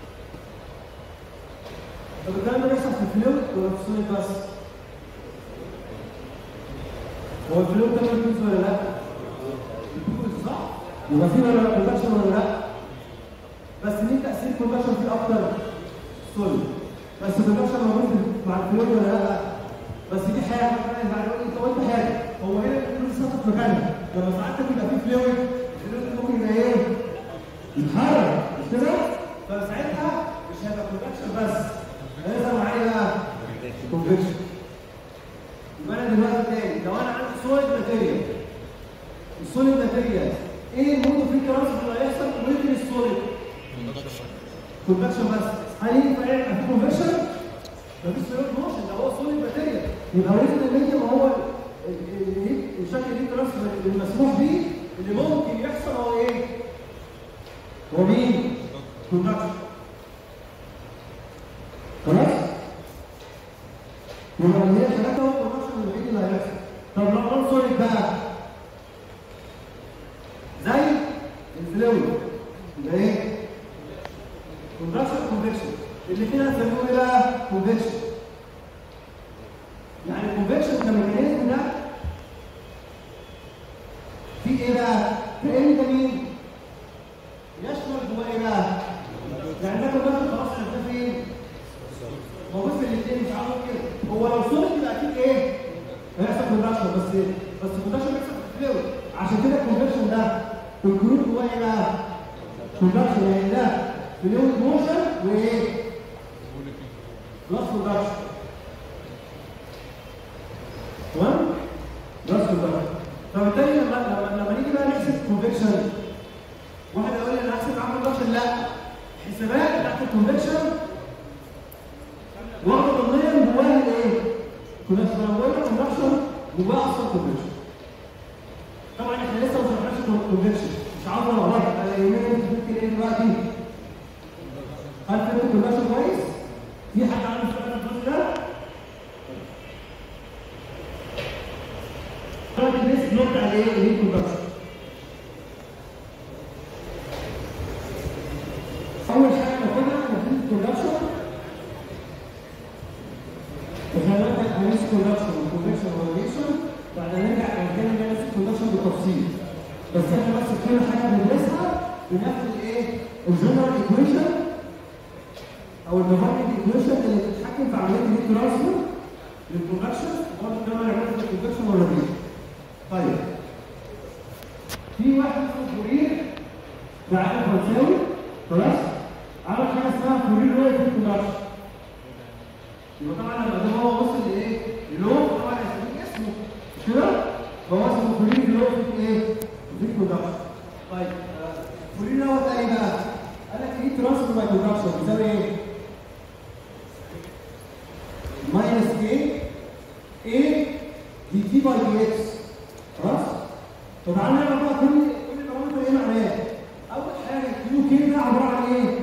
طب الكلام ده بيحصل في الفلويد ولا في السوليد بس؟ هو الفلويد ده بيفوز ولا لا؟ بيفوز صح؟ يبقى في ولا برودكشن ولا لا؟ بس مين تأثير البرودكشن فيه أكتر؟ سوليد. بس البرودكشن موجود مع الفلويد ولا لا؟ بس دي حاجة مثلا بعد ما أنت قلت حاجة، هو هنا الفلويد ثابت في مكانها، لما ساعات يبقى فيه فلويد، الفلويد ممكن يبقى إيه؟ يتحرك، مش كده؟ فساعتها مش هيبقى برودكشن بس، هيظهر معايا بقى كونفكشن. يبقى أنا دلوقتي تاني، لو أنا عندي سوليد ماتيريال، السوليد ماتيريال ايه المود في الترانسفير اللي هيحصل ويمكن السوليد؟ كونفكشن بس. هل ينفع يبقى في كونفكشن؟ مفيش فلويد موشن، ده هو سوليد ماتيريال. يبقى ريزن الميديم هو الشكل دي الترانسفير المسموح بيه اللي ممكن يحصل هو ايه؟ هو مين؟ كونفكشن. خلاص؟ يبقى اللي هي ثلاثة هو الكونفكشن الوحيد اللي هيحصل. طب لو نون سوليد بقى زي الفلويد يبقى ايه؟ كونفكشن كونفكشن. الاثنين هنسميهم ايه بقى؟ كونفكشن. يعني الكونفكشن كميكانيزم ده في ايه بقى؟ في ان ده مين؟ يشمل جواه ايه بقى؟ يعني ده كونفكشن خلاص ده فين؟ موجود في الاثنين مش عارف كده. هو لو سوليد يبقى اكيد ايه؟ هيحصل كونفكشن بس ايه؟ بس الكونفكشن بيحصل في الفلويد. عشان كده الكونفكشن ده الكروت جواه ايه بقى؟ كونفكشن يعني ده فلويد موشن وايه؟ بلس كونفكشن. تمام؟ بلس كونفكشن. فبالتالي لما لما لما نيجي بقى نحسب كونفكشن واحد يقول لي انا هحسب معاه كونفكشن، لا. الحسابات بتاعت الكونفكشن واخده ضمنيا جواها الايه؟ كونفكشن. لو قلنا كونفكشن جواها اصلا كونفكشن. طبعا احنا لسه ما شرحناش كونفكشن، مش عاوز اغلطك. انا يومين انت ممكن ايه دلوقتي؟ هل فهمت الكونفكشن كويس؟ في حد عنده سؤال في الجزء ده؟ دلوقتي الناس نرد على ايه؟ ايه الكونفكشن؟ اول حاجه ناخدها مفهوم الكونفكشن. احنا دلوقتي هنقيس الكونفكشن والكونفكشن والريليشن، بعدين نرجع نتكلم عن نفس الكونفكشن بالتفصيل. بس احنا بس كل حاجه بندرسها بناخد الايه؟ الجنرال ايكويشن او الديفايند ايكويشن اللي بتتحكم في عمليه الهيت ترانسفير للكونفكشن وبرضه كمان عمليه الكونفكشن والريليشن. طيب في واحد اسمه فورير ده عالم فرنساوي خلاص؟ عمل حاجه اسمها فورير لو في الكونفكشن. يبقى طبعا لما هو وصل لايه؟ لو طبعا هيسميه اسمه مش كده؟ فهو اسمه فورير لو في ايه؟ في الكونفكشن. طيب فورير لو ده ايه بقى؟ قال لك الهيت ترانسفير باي كونفكشن بيساوي ايه؟ ماينس ايه؟ ايه دي تي باي دي اكس. خلاص؟ فتعالى نعرف بقى كل كل بارامتر ايه معناه. اول حاجه كيو كي ده عباره عن ايه؟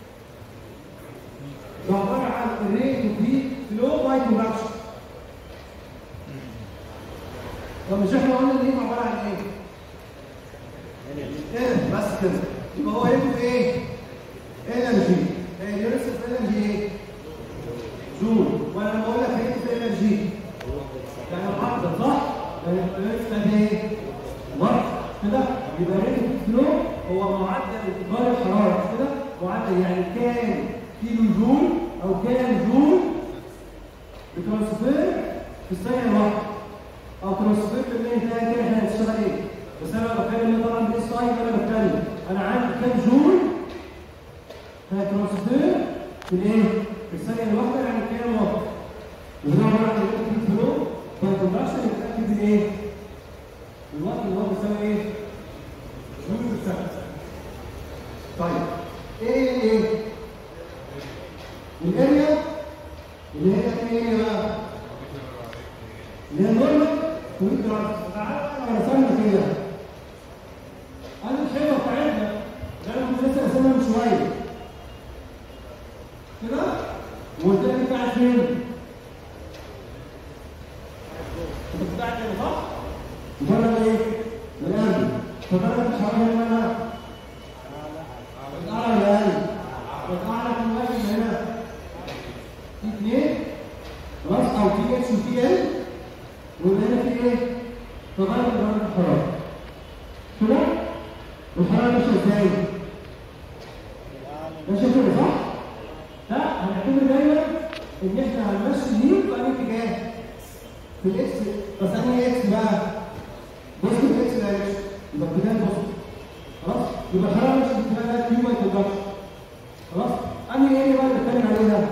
ده عباره عن الريت دي فلو باي كونفكشن. طب مش احنا قلنا ان هي عباره عن ايه؟ ايه بس كده. يبقى هو ريت ايه؟ انرجي. يونتس اوف انرجي ايه؟ جول. وانا لما اقول لك ريت اوف انرجي يعني محدد صح؟ يعني يونتس قد ايه؟ وات كده. يبقى ريت فلو هو معدل انتقال الحراره مش كده؟ معدل يعني كام كيلو جول او كام جول بترانسفير في الثانيه الواحده او ترانسفير في المية ده كده احنا هنشتغل ايه؟ بس انا بتكلم طبعا بالاس اي وانا بتكلم انا عندي كام جول هترانسفير في الايه؟ في الثانيه الواحده يعني كام وات؟ وده عباره عن الكتريك فلو فالكونفكشن بيتاكد بايه؟ الوقت اللي هو بيساوي ايه؟ جول في الثانيه. طيب ايه ايه؟ الاريا اللي هي ايه بقى؟ اللي هي النورمال والجراف. تعالى انا رسمنا كده. انا الخيمه بتاعتنا اللي انا كنت لسه راسمها من شويه كده وقلت لك بتاعت فين؟ انت بتاعت هنا صح؟ مجرد ايه؟ القلب. فبدأت الحراره هنا انا الاعلى ولا اقل؟ الاعلى من واحد هنا في اثنين خلاص او تي اتش وتي ال وهنا في ايه؟ تغير درجه الحراره كده؟ والحراره ماشيه ازاي؟ ماشيه كده صح؟ لا هنعتبر دايما ان احنا هنمشي دي في اي اتجاه في الاكس. بس انهي اكس بقى؟ بوزيتيف اكس دايركشن. يبقى اتجاه بوزيتيف خلاص؟ يبقى الحراره ماشيه في الاتجاه ده كيو باي كونفكشن خلاص؟ انهي ايه بقى اللي بنتكلم عليها؟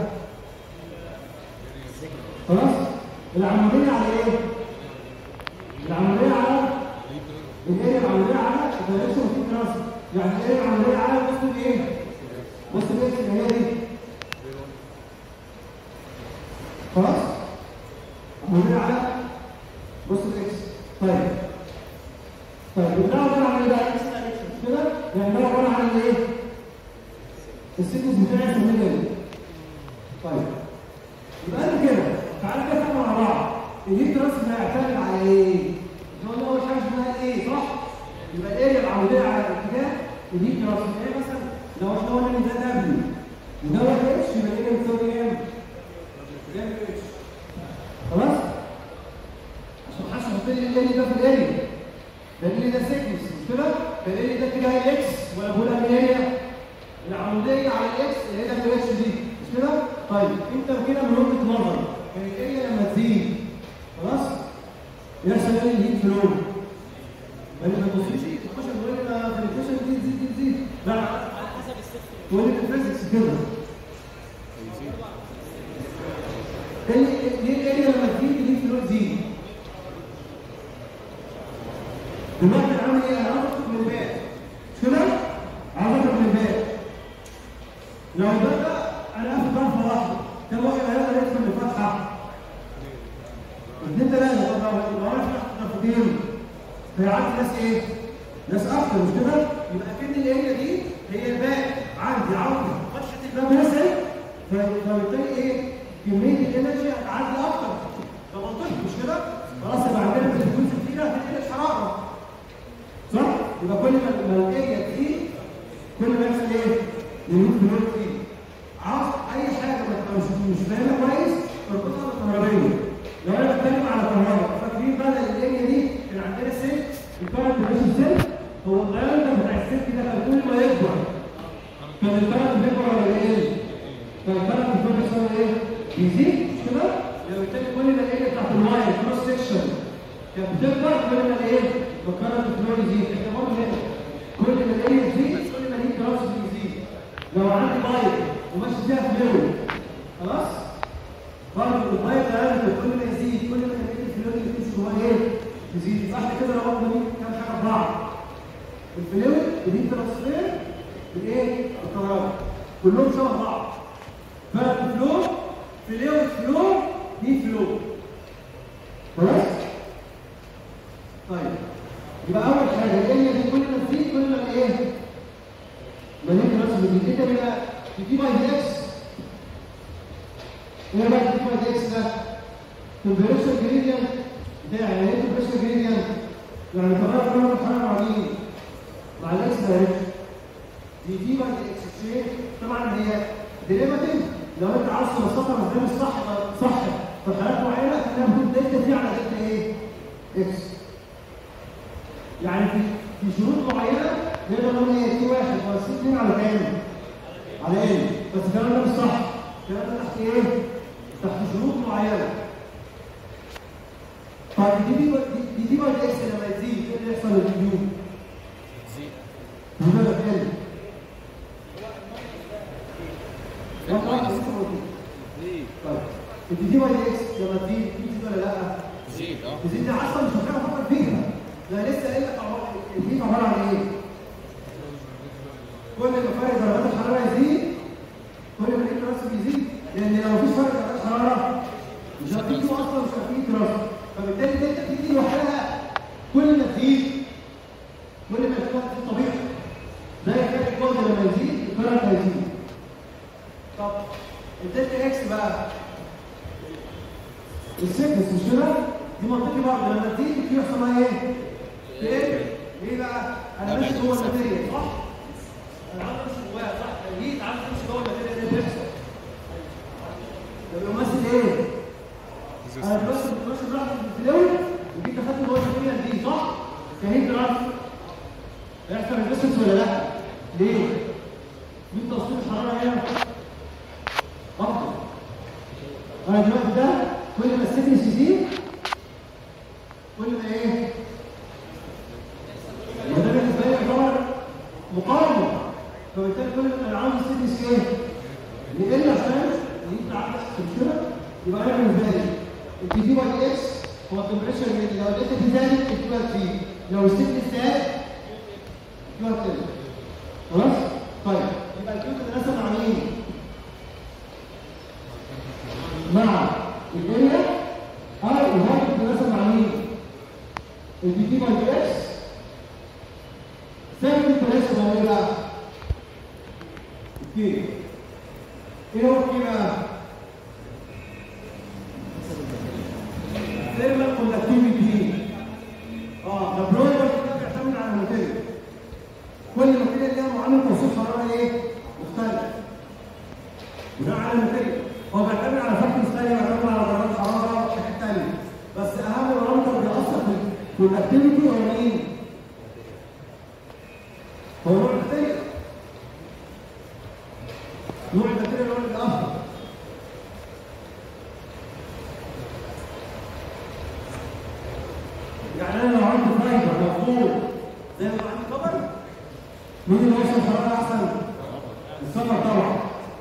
خلاص؟ العموديه على ايه؟ العموديه على الايه؟ العموديه على الدايركشن في الترانس. يعني ايه العموديه على وسط ايه؟ وسط الاكس اللي هي دي خلاص؟ عموديه على وسط الاكس. طيب طيب وده عباره عن ايه بقى؟ اكس دايركشن مش كده؟ يعني ده عباره عن ايه؟ السيكنس بتاعي في المية دي. طيب يبقى انا كده تعالى كده نفهم مع بعض الهيت ترانسفير هيعتمد على ايه؟ احنا قلنا اول حاجه اسمها ايه صح؟ يبقى الاريا العموديه على الاتجاه الهيت ترانسفير. ايه مثلا لو احنا قلنا ان ده دبليو وده اتش يبقى الاريا بتساوي كام؟ دبليو اتش خلاص؟ عشان محدش يحط لي الاريا ده في الاريا ده الاريا ده سيكنس مش كده؟ ده الاريا ده اتجاه الاكس ولا بقولها الاريا العموديه على الاكس اللي هي دبليو اتش دي مش كده؟ طيب انت كده من وجهه نظرك يعني الاريا لما تزيد خلاص يحصل ايه الهيت فلو؟ ما تبصيش تخش تقول لي انا الفلتريشن دي تزيد دي تزيد لا على حسب السيستم تقول لي الفيزكس كده. ليه الاريا لما تزيد الهيت فلو تزيد؟ دلوقتي انا عامل ايه؟ انا عاوز اخرج من الباب مش كده؟ عاوز اخرج من الباب. لو بدا انا اخد ضربه واحده كم واحد هيقدر يدخل الفتحه؟ اثنين ثلاثه. طب لو انا فتحت ضربتين هيعدي ناس ايه؟ ناس اكتر مش كده؟ يبقى اكن الاريا دي هي الباب عندي عاوز فتحه الباب وسعت فبالتالي ايه؟ كميه الانرجي هتعدي اكتر. ده منطقي مش كده؟ خلاص يبقى عندنا الفريكونسي كتيره هتقل الحراره صح؟ يبقى كل ما الاريا تزيد كل ما يحصل ايه؟ الهيت فلو تزيد. عاوز اي حاجه ما مش مش فاهمها كويس اربطها بالكهربائيه. لو انا بتكلم على كهرباء فاكرين بقى الاريا دي كان عندنا سلك الكهرباء ماشي سلك هو الدايركت بتاع السلك ده كان كل ما يكبر كان الكهرباء بيكبر ولا يقل؟ كان الكهرباء بيكبر ايه؟ بيزيد مش كده؟ يعني بالتالي كل ما الاريا بتاعت الواير كروس سكشن كانت بتكبر كل ما الايه؟ الكهرباء بتكبر يزيد. احنا برضه هنا كل ما الاريا تزيد كل ما الهيت ترانسفير يزيد. لو عندي بايب وماشي فيها فلويد خلاص؟ برضه البايب ده كل ما يزيد كل ما الهيت الفلويد اللي بتمشي جواه ايه؟ يزيد. صح كده؟ لو برضه كام حاجه في بعض. الفلويد الهيت ترانسفير بالايه؟ الكهرباء كلهم شبه بعض. فرق الفلو فلويد فلو دي فلو. خلاص؟ طيب يبقى اول حاجه الاريا دي كل ما تزيد كل ما ايه؟ ما نيجي نفس بتزيد كده بيبقى دي باي دي اكس. ايه بقى دي باي دي اكس ده؟ تمبريتشر جريدينت بتاع يعني ايه تمبريتشر جريدينت؟ يعني تغير درجه الحراره مع مين؟ مع الاكس دايركشن. دي دي باي دي اكس شيء طبعا هي ديريفاتيف. لو انت عاوز توصفها بالنظام الصح صح في حالات معينه هتلاقيها بتقول دلتا تي على دلتا ايه؟ اكس. يعني في في شروط معينه نقدر نقول ايه تي واحد ناقص اتنين على كام؟ على ايه؟ بس الكلام ده مش صح. الكلام ده تحت ايه؟ تحت شروط معينه. طيب دي دي دي دي باي دي اكس لما تزيد ايه اللي يحصل للكيو؟ تزيد. هنا تقل. طيب الدي دي باي دي اكس لما تزيد تزيد ولا لا؟ تزيد اه. تزيد دي اصلا مش محتاج افكر فيها. ده لسه قايل لك الهيت عباره عن ايه؟ كل ما فرق درجات الحراره يزيد كل ما الهيت ترانسفير بيزيد، لان لو مفيش فرق درجات حراره مش هتيجي اصلا مش هتيجي ترانسفير، فبالتالي دلتا تي دي لوحدها كل ما تزيد كل ما يكون في طبيعي. زي كده الجهد لما يزيد الكرنت هيزيد. طب الدلتا اكس بقى السيكنس مش كده؟ دي منطقي برضه لما تزيد في يحصل معاها ايه؟ ايه؟ ليه بقى؟ انا ماشي جوه الماتيريال صح؟ انا عاوز امشي جواها صح؟ لو جيت عاوز امشي جوه الماتيريال ايه اللي بيحصل؟ يبقى ماسك ايه؟ انا دلوقتي ماشي براحتي في الفلويد وجيت دخلت جوه الماتيريال دي صح؟ كهيت براحتي. هيحصل ريزيستنس ولا لا؟ ليه؟ مين توصيل الحراره هنا؟ افضل. انا دلوقتي ده كل ما السيكنس يزيد كل ما ايه؟ وده بالنسبه لي يعتبر مقارنه. فبالتالي كل ما انا عاوز السيكنس ايه؟ يقل عشان يطلع عكس كده. يبقى انا بالنسبه لي الدي دي باي دي اكس هو التمبريتشر اللي لو الدلتا دي زادت الكيو هتزيد، لو السيكنس زاد الكيو هتقل. خلاص؟ طيب يبقى الكيو تتناسب مع مين؟ مع الاريا او الهايت تتناسب مع مين؟ الدي دي باي دي اكس. ثابت التناسب هو ايه بقى؟ الكي. ايه هو الكي بقى؟ ثيرمال كوندكتيفيتي. اه ده برويدر كده بيعتمد على الماتيريال. كل ماتيريال ليها معامل توصيل حراره ايه؟ مختلف. وده على الماتيريال. هو بيعتمد على فاكتورز ثانيه، بيعتمد على درجات حراره وحاجات ثانيه. بس اهم بارامتر بيأثر في الكوندكتيفيتي هو مين؟ هو نوع الماتيريال. نوع الماتيريال هو اللي بيأثر. يعني انا لو عندي فايبر مفروض زي ما عندي كبر مين اللي يوصل الحراره احسن؟ الصبر طبعا.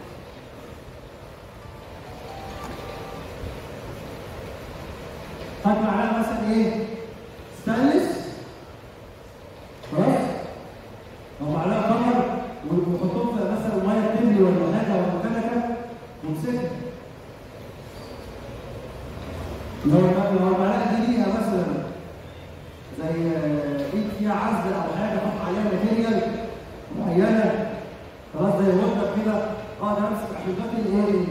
هات معاها مثلا ايه؟ ستانلس. خلاص؟ او معلقه كبر وحطهم في مثلا ميه تملي ولا حاجه ولا مكنكه ومسكها. لو لو المعلقه دي ليها مثلا زي ايد فيها عزل او حاجه احط عليها ماتيريال معينه خلاص زي وردة كده اقدر امسك احبات الايه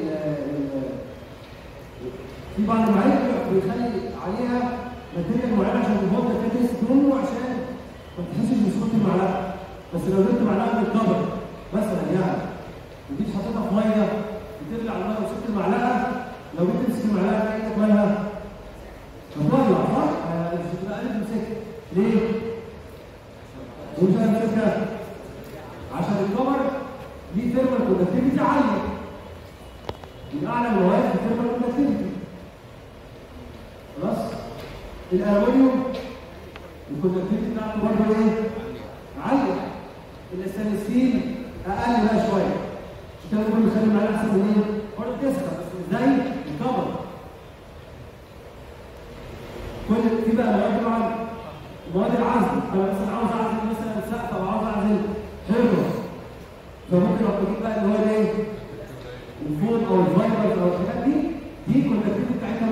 في بعض المعالق بيخلي عليها ماتيريال معينه عشان الوردة كده تمسك منه عشان ما تحسش بسهوله المعلقه. بس لو جبت معلقه من الكبر مثلا يعني وجيت حطيتها في ميه بتغلي على الميه وسبت المعلقه لو جيت تمسك المعلقه لقيتك مالها هتولع صح؟ مش هتبقى قادر تمسكها. ليه؟ وانت هتمسكها عشان الكبر ليه ثيرمال كوندكتيفيتي عاليه. من اعلى المواد في ثيرمال كوندكتيفيتي. خلاص؟ الالومنيوم الكوندكتيفيتي بتاعته برضه ايه؟ عاليه. الستانلس اقل بقى شويه. مش كده كله بيخلي المعلقه احسن من ايه؟ برضه تسخن بس مش زي الكبر. كل في بقى مواد طبعا مواد العزل. انا مثلا عاوز اعزل مثلا سقف او عاوز اعزل حيطه فممكن اجيب بقى اللي هو الايه؟ الفول او الفايبرز او الحاجات دي دي الكوندكتيفيتي بتاعتها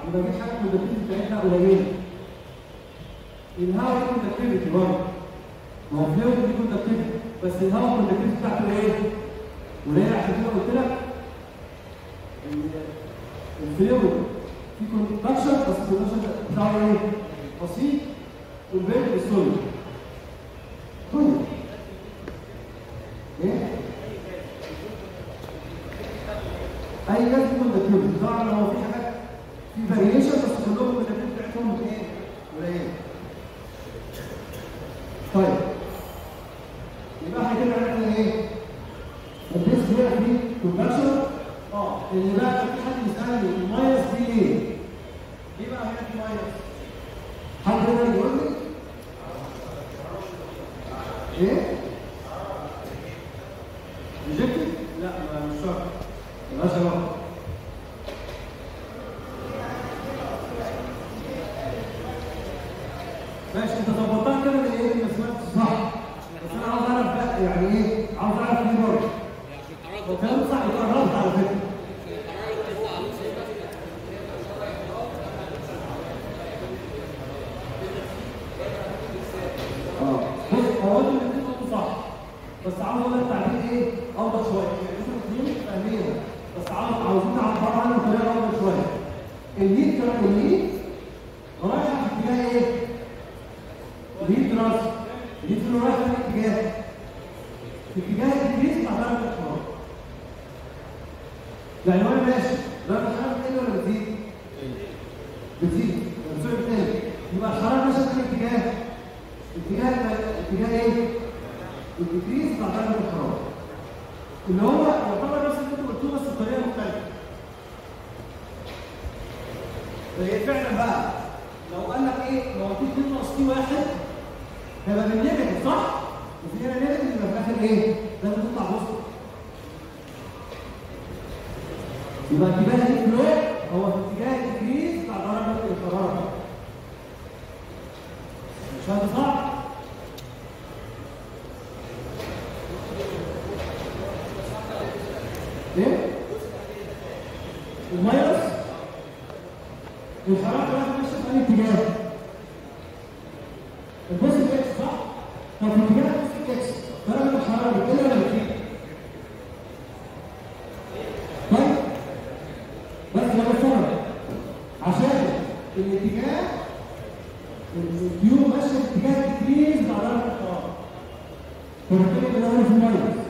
يبقى دي حاجه الكوندكتيفيتي بتاعتها قليله. الهواء دي كوندكتيفيتي برضه. ما هو فلويد دي كوندكتيفيتي بس الهواء الكوندكتيفيتي بتاعته ايه؟ قليله عشان كده قلت لك الفلويد في كوندكشن بس الكوندكشن بتاعه ايه؟ بسيط والباقي بالسوليد. طيب ايه؟ اي جاز كوندكتيفيتي طبعا هو في حاجات في فاريشن بس كلهم الكوندكتيفيتي بتاعتهم ايه؟ قليله. طيب يبقى احنا كده عرفنا ايه؟ الديسك هنا فيه كوندكشن. اه اللي بقى في حد يسالني الماينس دي ايه؟ ليه بقى هنا في ماينس؟ حد هنا يقول لي؟ ايه؟ ريجكتد؟ لا مش شرط. مالهاش علاقه. ماشي انت ظبطتها كده من ايه؟ ما سمعتش صح. بس انا عاوز اعرف بقى يعني ايه؟ عاوز اعرف ليه برضه. هو كلام صح يبقى غلط على فكره. اه بص هو انتوا الاثنين قلتوا صح بس عاوز اقول لك تعبير ايه؟ اوضح شويه. يعني انتوا الاثنين فاهمين بس عاوز عاوزين نعبر عنه بطريقه اوضح شويه. الهيت الهيت رايح في اتجاه ايه؟ الهيت راس الهيت اللي رايح في اتجاه في اتجاه الديكريس مع درجه الحراره. يعني وانا ماشي درجه الحراره بتقل ولا بتزيد؟ بتزيد. بتزيد بتقل. يبقى الحراره ماشيه في اتجاه اتجاه اتجاه ايه؟ الديكريس مع درجه الحراره. اللي هو يعتبر نفس اللي انتوا قلتوه بس بطريقه مختلفه. فهي فعلا بقى لو قال لك ايه؟ لو في اتنين ناقص تي واحد هيبقى بالنيجاتيف صح؟ وفي هنا نيجاتيف يبقى في الاخر ايه؟ لازم تطلع بوزيتيف. يبقى اتجاه الفلو هو في اتجاه الديكريس مع درجه الحراره. مش هذا صح؟ ايه؟ الماينس الحراره دلوقتي ماشيه في انهي اتجاه؟ البوزيتيف اكس صح؟ طب في اتجاه البوزيتيف اكس درجه الحراره بتقل ولا بتزيد؟ طيب بس ده السبب عشان الاتجاه الكيو ماشيه في اتجاه الديكريز مع درجه الحراره. فبالتالي بنقول في الماينس.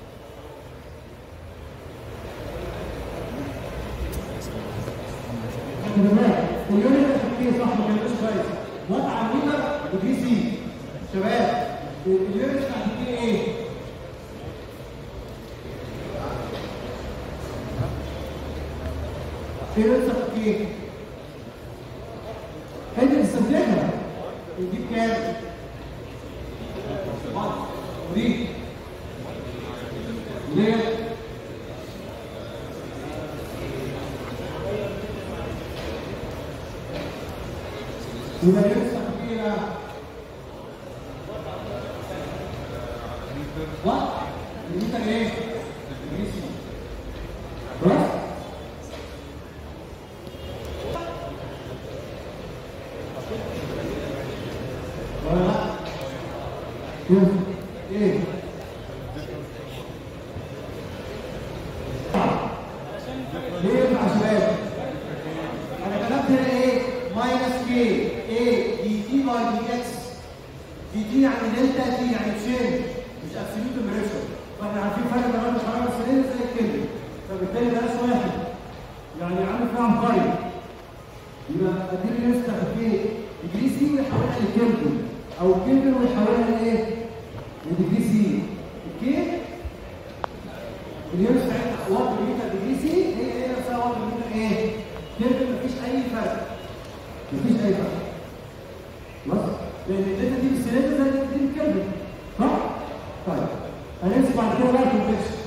اليونت التفكير صح ما كانش كويس. وضع الميتر ودي سي. شباب اليونت التفكير ايه؟ ايه اليونت التفكير؟ انت بتستخدمها تجيب كام؟ ودي ليه؟ يبقى ينسى كده وات الميتر ايه؟ ماشي بس ولا لا؟ ايه؟ ليه ينفع يا شباب؟ انا كتبت هنا ايه؟ ماينس كي ايه دي تي باي دي اكس. دي تي يعني دلتا تي يعني تشينج مش ابسوليوت بريشر. فاحنا عارفين فرق درجه الحراره السريه زي الكلمه. فبالتالي ده اس واحد يعني عامل فيها عبقري. يبقى اديني نسبه كي ديجري سي ويحولها لكلفن او كلفن ويحولها لايه؟ لديجري سي. الكي اليونت بتاعتها وات متر ديجري سي هي هي نفسها وات متر ايه؟ كلفن مفيش اي فرق. مفيش اي فرق. خلاص؟ لان الداتا دي بالسلندر زي الداتا دي بالكلفن. صح؟ طيب هنمسك بعد كده بقى الكونفكشن.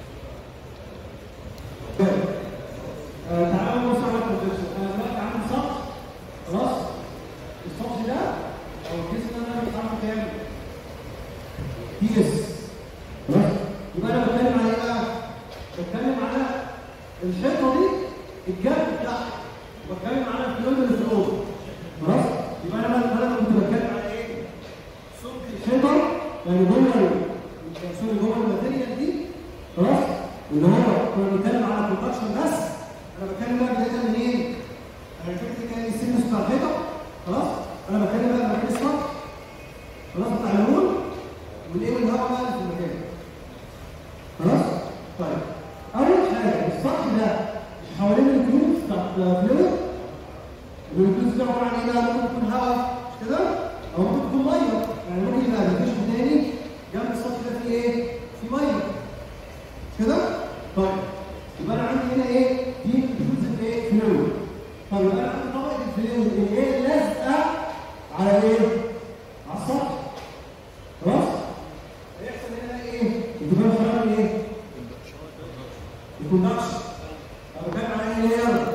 آه تعالوا نبص على الكونفكشن. انا دلوقتي عندي سطح خلاص؟ السطح ده او الجسم ده انا بتعرفه كام؟ تي اس. خلاص؟ يبقى انا بتكلم على ايه بقى؟ بتكلم على الحيطه دي الجنب بتاعها. وبتكلم على الفلويد اللي في الاوضه. خلاص؟ يبقى انا انا كنت بتكلم على ايه؟ سمك الحيطه يعني جوه سوري جوه الماتيريال دي. خلاص؟ اللي هو كنا بنتكلم على البرودكشن بس. انا بتكلم بقى بدايه منين؟ انا الفكره كان السيرفس بتاع الحيطه. خلاص؟ انا بتكلم بقى مكان السطح. خلاص بتاع النور والايه والهواء بقى في المكان. خلاص؟ طيب اول حاجه السطح ده حوالين الكيوز بتاعت الفلويد. الكيوز ده عباره عن ايه بقى؟ ممكن تكون هواء مش كده؟ او ممكن تكون ميه، يعني ممكن يبقى مفيش تاني جنب السطح ده فيه ايه؟ فيه ميه. مش كده؟ طيب يبقى انا عندي هنا ايه؟ دي جزء ايه؟ فلويد. طيب يبقى انا عندي طبقه الفلويد اللي هي لازقه على ايه؟ على السطح. خلاص؟ هيحصل هنا ايه؟ انتباه الحراري ايه؟ الكوندكشن. انا بتكلم على ايه لير؟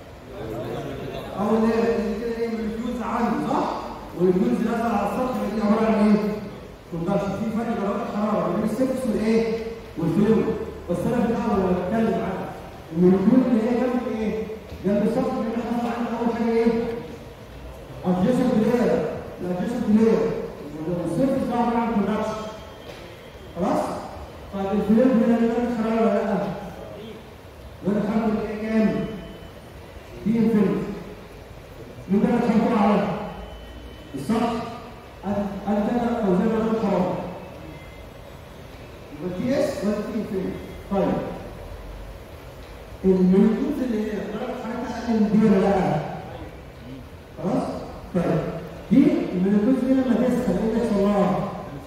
اول لير اللي كده ايه؟ موليكيولز عندي صح؟ والموليكيولز نازله على السطح دي عباره عن ايه؟ كوندكشن. في فرق درجات الحراره بين السيرفس والايه؟ والفلويد. بس انا في الاول لما بتكلم عنها الموليكيول اللي هي جنب ايه؟ جنب السطح اللي احنا حصل عندنا اول حاجه ايه؟ adjacent layer. الادجيسنت layer والسيرفس ده عباره عن كوندكشن. خلاص؟ طيب الفلويد هنا درجه حراره ولا لا؟ درجه حراره ايه كام؟ دي انفينيتي. من درجه حراره على السطح ادنى او زي ما درجه حراره. يبقى تي اس ولا تي انفينيتي. طيب الموليكيولز اللي هي درجه حرارتها اقل من دي ولا لا؟ خلاص؟ طيب دي الموليكيولز دي لما تسخن ايه اللي يحصل لها؟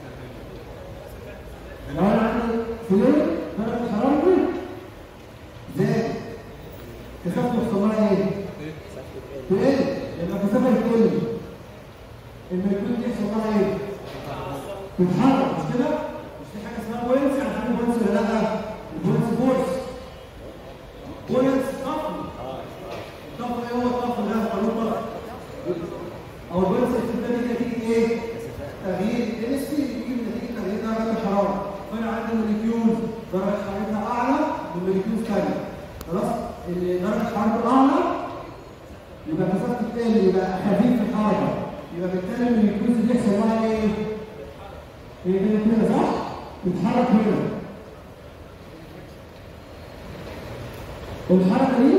لو انا عندي فلويد درجه حرارته زادت كثافته يحصل لها ايه؟ تقل. يبقى كثافه تقل. الموليكيول دي يحصل لها ايه؟ تتحرك مش كده؟ مش في حاجه اسمها بوينتس. عارفين بوينتس ولا لا؟ البوينتس فورس. بوينتس طفل. الطفل ايه هو الطفل ده؟ قانون طفل. او البوينتس ده دي نتيجه ايه؟ تغيير الدنسيتي اللي بيجي من نتيجه تغيير درجه الحراره. فانا عندي موليكيول درجه حرارتها اعلى من موليكيول ثانيه. خلاص؟ اللي درجه حرارته اعلى يبقى كثافته تقل، يبقى خفيف في الحركه. يبقى بالتالي الموليكيولز دي يحصل لها ايه؟ هي كانت كده صح؟ تتحرك هنا. الحركه دي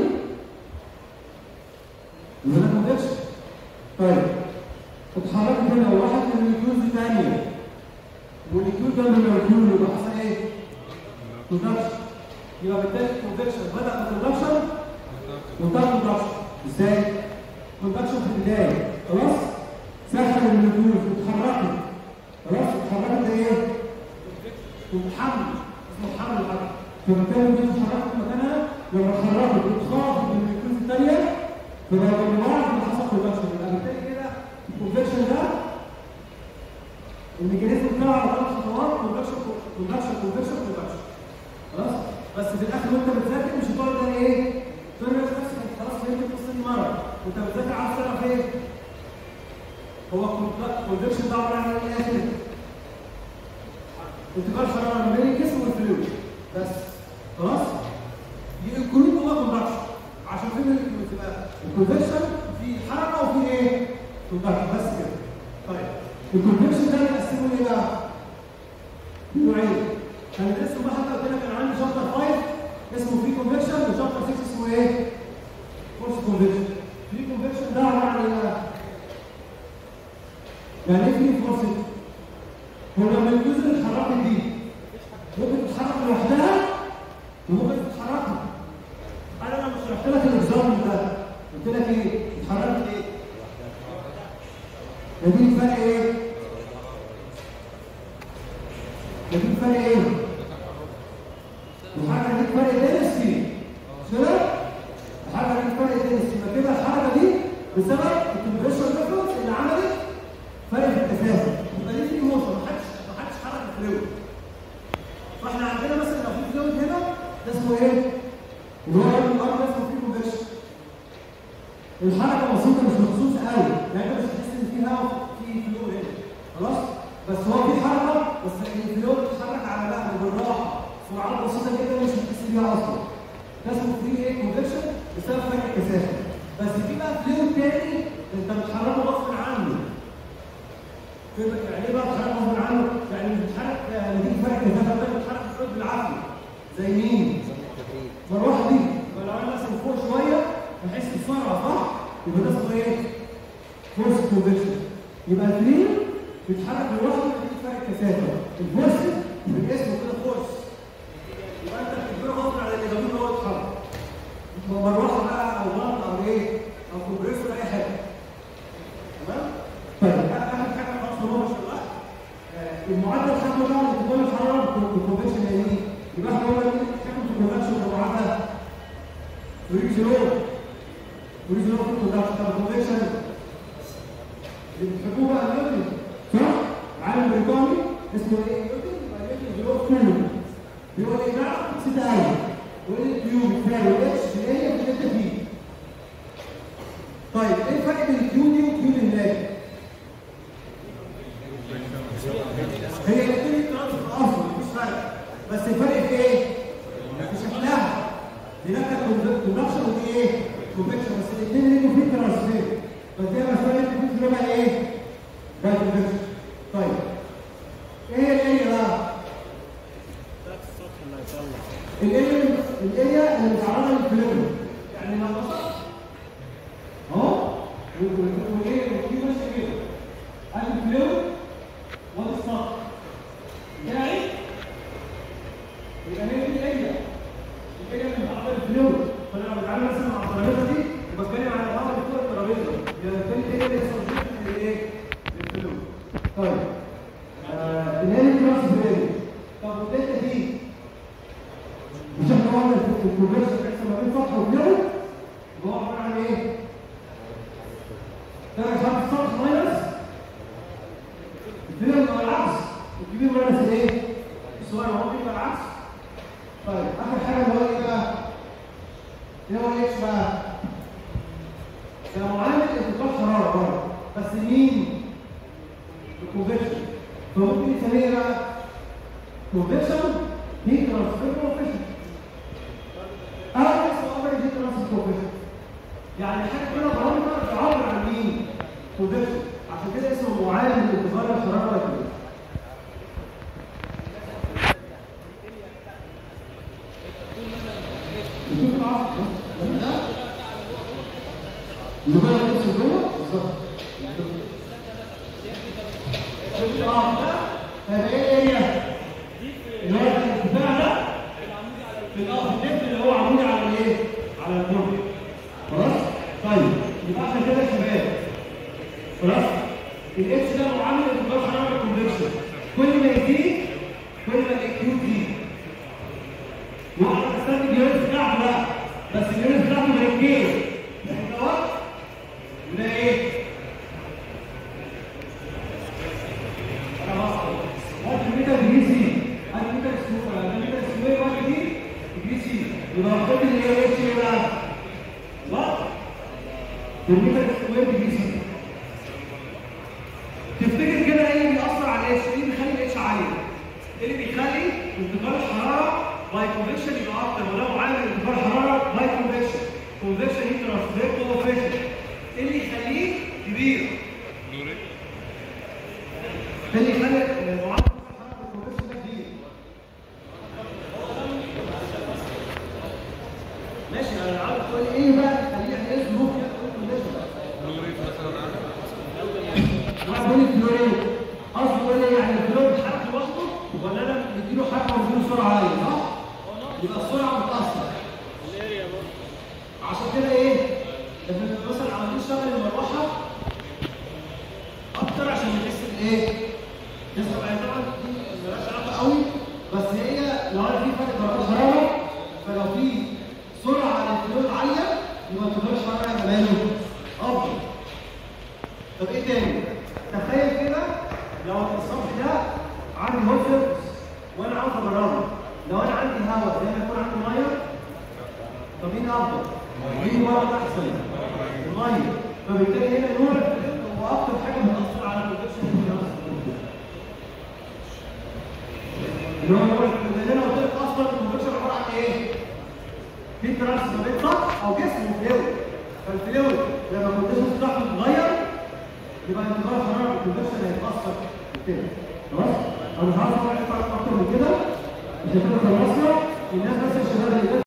يبقى ده كونفكشن. طيب اتحركت هنا وراحت لموليكيولز ثانيه. موليكيول جنب الموليكيول يبقى حصل ايه؟ كونفكشن. يبقى بالتالي الكونفكشن بدأ بالكونفكشن وانتهى بالكونفكشن. ازاي؟ كونفكشن في البدايه خلاص؟ سخن الموليكيولز اتحركت. خلاص؟ اتحركت ايه؟ وتحمل. اسمه حمل الحركه. فبالتالي دي اتحركت في مكانها. لما اتحركت اتخافت من الموليكيولز الثانيه فبقى بالمرض اللي حصل كونفكشن. يبقى بالتالي كده الكونفكشن ده الميكانيزم بتاعه على ثلاث خطوات: كونفكشن كونفكشن كونفكشن كونفكشن. خلاص؟ بس في الاخر وانت بتذاكر مش هتقعد ده ايه؟ تقول لنفسك انت خلاص فهمت القصه دي مره، وانت بتذاكر عايز تعرف ايه؟ هو الكونفكشن ده عباره عن ايه الاخر؟ انتقال حراره ما بين الجسم والفلويد بس. خلاص؟ الكلود جوه كونفكشن عشان فين تبقى الكونفكشن في حركه وفي ايه؟ كونفكشن بس كده. طيب الكونفكشن ده بنقسمه لايه بقى؟ نوعين. هندرسه بقى حتى قلت لك انا عندي شابتر خمسة اسمه فري كونفكشن وشابتر ستة اسمه ايه؟ فورس كونفكشن. فري كونفكشن ده عباره عن ايه؟ يعني ايه فري فورس؟ هو لما الجزء اللي اتحركت دي ممكن تتحرك لوحدها وممكن تتحرك. انا لما شرحت لك الاكزامبل ده قلت لك ايه؟ اتحركت ايه؟ يديك الفرق ايه؟ يديك الفرق ايه؟ الحركه دي فرق دنسيتي مش كده؟ الحركه دي فرق دنسيتي. يبقى كده الحركه دي بسبب التمبريتشر ديفرنس اللي عملت فرق في الكثافه. يبقى دي في موشن، ما حدش ما حدش حرك الفلويد. فاحنا عندنا مثلا لو في فلويد هنا ده اسمه ايه؟ اللي هو الارض ده اسمه فري كونفكشن. الحركه بسيطه مش مخصوص قوي، يعني انت مش هتحس ان في هواء في فلويد هنا. خلاص؟ بس هو في حركه، بس الفلويد بتتحرك على مهل بالراحه سرعات بسيطه جدا مش هتحس بيها اصلا. ده اسمه فري ايه كونفكشن بسبب فرق الكثافه. بس في بقى فلويد تاني انت بتحركه غصب عنه. يعني ايه بقى بتحركه غصب عنه؟ يعني مش بتحرك نتيجه فرق كثافه، انت بتحرك الفلويد بالعافيه. زي مين؟ المروحه دي. فلو انا مثلا فوق شويه بحس بسرعه صح؟ يبقى ده اسمه ايه؟ فورس كونفكشن. يبقى الفلويد بيتحرك لوحده نتيجه فرق كثافه. الفورس من اسمه كده فورس. يبقى انت بتجبره غصب عن اللي جابوه ان هو يتحرك. مروحه بقى او ضغط او ايه؟ او كومبريسور اي حاجه. تمام؟ طيب اخر حاجه خلاص هو مش الوقت. المعدل حجمه بقى لانتقال الحراره بالكونفكشن يعني ايه؟ يبقى احنا قلنا حجم الكونفكشن بمعدل فري زيرو. فري زيرو في الكونفكشن. طب الكونفكشن اللي بتحبوه بقى النيوتن صح؟ عالم بريطاني اسمه ايه؟ نيوتن. يبقى نيوتن زيرو في كله. بيقول ايه بقى؟ ستة ألف. يقول لي الكيو بتساوي اتش في هي في ستة في. طيب ايه الفرق بين الكيو دي والكيو اللي هناك؟ هي الاثنين ترانسفير اصلا مفيش فرق، بس الفرق في ايه؟ في شكلها. دي نكهه كونفكشن ودي ايه؟ كونفكشن، بس الاثنين ليهم فيه ترانسفير. بس دي مساله انت كنت بتقولها ايه؟ ده كونفكشن. طيب ايه هي الاريا بقى؟ الاريا الاريا اللي متعرضه للفلويد. يعني لو بصت اهو وايه وفي ماشي كده ادي الفلويد وادي السطح بتاعي، يبقى هي دي الاريا. الاريا اللي متعرضه للفلويد. فانا لما بتعامل مثلا مع الترابيزه دي وبتكلم على الهواء اللي فوق الترابيزه، يبقى بالتالي الاريا اللي بتوصل للايه؟ للفلويد. طيب آه اللي هي الترانسفير. طب والدلتا دي مش احنا قلنا الكونفكشن بيحصل ما بين سطح وفلويد؟ هو عباره عن ايه؟ درجه حراره السطح ماينس الفلويد او العكس. الكبير ماينس الايه؟ الصغير. هو بيبقى العكس. طيب اخر حاجه اللي هو ايه بقى؟ ايه هو الاتش بقى؟ ده معامل انتقال حراره برضه، بس مين؟ الكونفكشن. فممكن يسميه بقى كونفكشن هيت ترانسفير كوفيشنت. أو اسمه أمر هيت ترانسفير كوفيشنت. يعني حاجة كده بارامتر بيعبر عن مين؟ كونفكشن. عشان كده اسمه معامل انتقال الحرارة كده. نشوف العصر ده؟ نشوف العصر جوه؟ بالظبط. شوف العصر ده؟ طيب ايه هي؟ اللي هو الارتفاع ده في النفس اللي هو عمودي على الايه؟ على الكرسي. خلاص؟ طيب يبقى احنا كده يا شباب خلاص؟ الاتش ده معامل انتقال حراره الكونفكشن. كل ما يزيد كل ما الكيو تزيد. واحنا بنستخدم اليونت بتاعته بقى، بس اليونت بتاعته بريكين. ده وقت وده ايه؟ متر دي سي. هذا متر اسمه ده متر اسمه ايه بقى دي؟ دي سي. يبقى خد اللي هي اتش ايه بقى؟ وات؟ المتر اسمه دي سي. تفتكر كده ايه اللي بيأثر على الاتش؟ ايه اللي بيخلي الاتش عالي؟ ايه اللي بيخلي انتقال الحراره باي كونفكشن يبقى اكتر؟ وده معامل انتقال الحراره باي كونفكشن. كونفكشن هيت ترانسفير كوفيشنت. ايه اللي يخليه كبير؟ ايه اللي يخلي المعامل ماشي؟ انا عاوز تقول ايه بقى خليه يعني ايه ظروف كده تقول كونديشن فلوريد مثلا عارف ايه الفلوريد؟ قصده ايه؟ يعني الفلوريد بيتحرك لوحده ولا انا مديله حركه ومديله سرعه عاليه صح؟ يبقى السرعه بتاثر. الاريا برضه. عشان كده ايه؟ لما مثلا عاوزين نشتغل المروحه اكتر عشان نحس بالايه؟ نسمع يعني طبعا مالهاش علاقه قوي، بس هي لو انا في فرق درجات حراره فلو في سرعه على الفلويد عاليه يبقى انتقال الحراره هيبقى ماله؟ افضل. طب ايه تاني؟ تخيل كده لو السطح ده عندي هوت سيرفيس وانا عاوز ابرده. لو انا عندي هواء زي ما يكون عندي ميه، طب مين افضل؟ مين برد احسن؟ الميه. فبالتالي هنا نوع الفلويد هو اكتر حاجه بتاثر على الكونفكشن اللي هو نوع الفلويد. لان انا قلت لك اصلا الكونفكشن عباره عن ايه؟ في ترانس ما بين سطح او جسم وفلويد. فالفلويد لما الكونديشن بتاعته تتغير يبقى انتظار الحراره الكونديشن هيتاثر كده. خلاص؟ انا مش عايز اقول اكتر من كده عشان كده خلصنا. الناس بس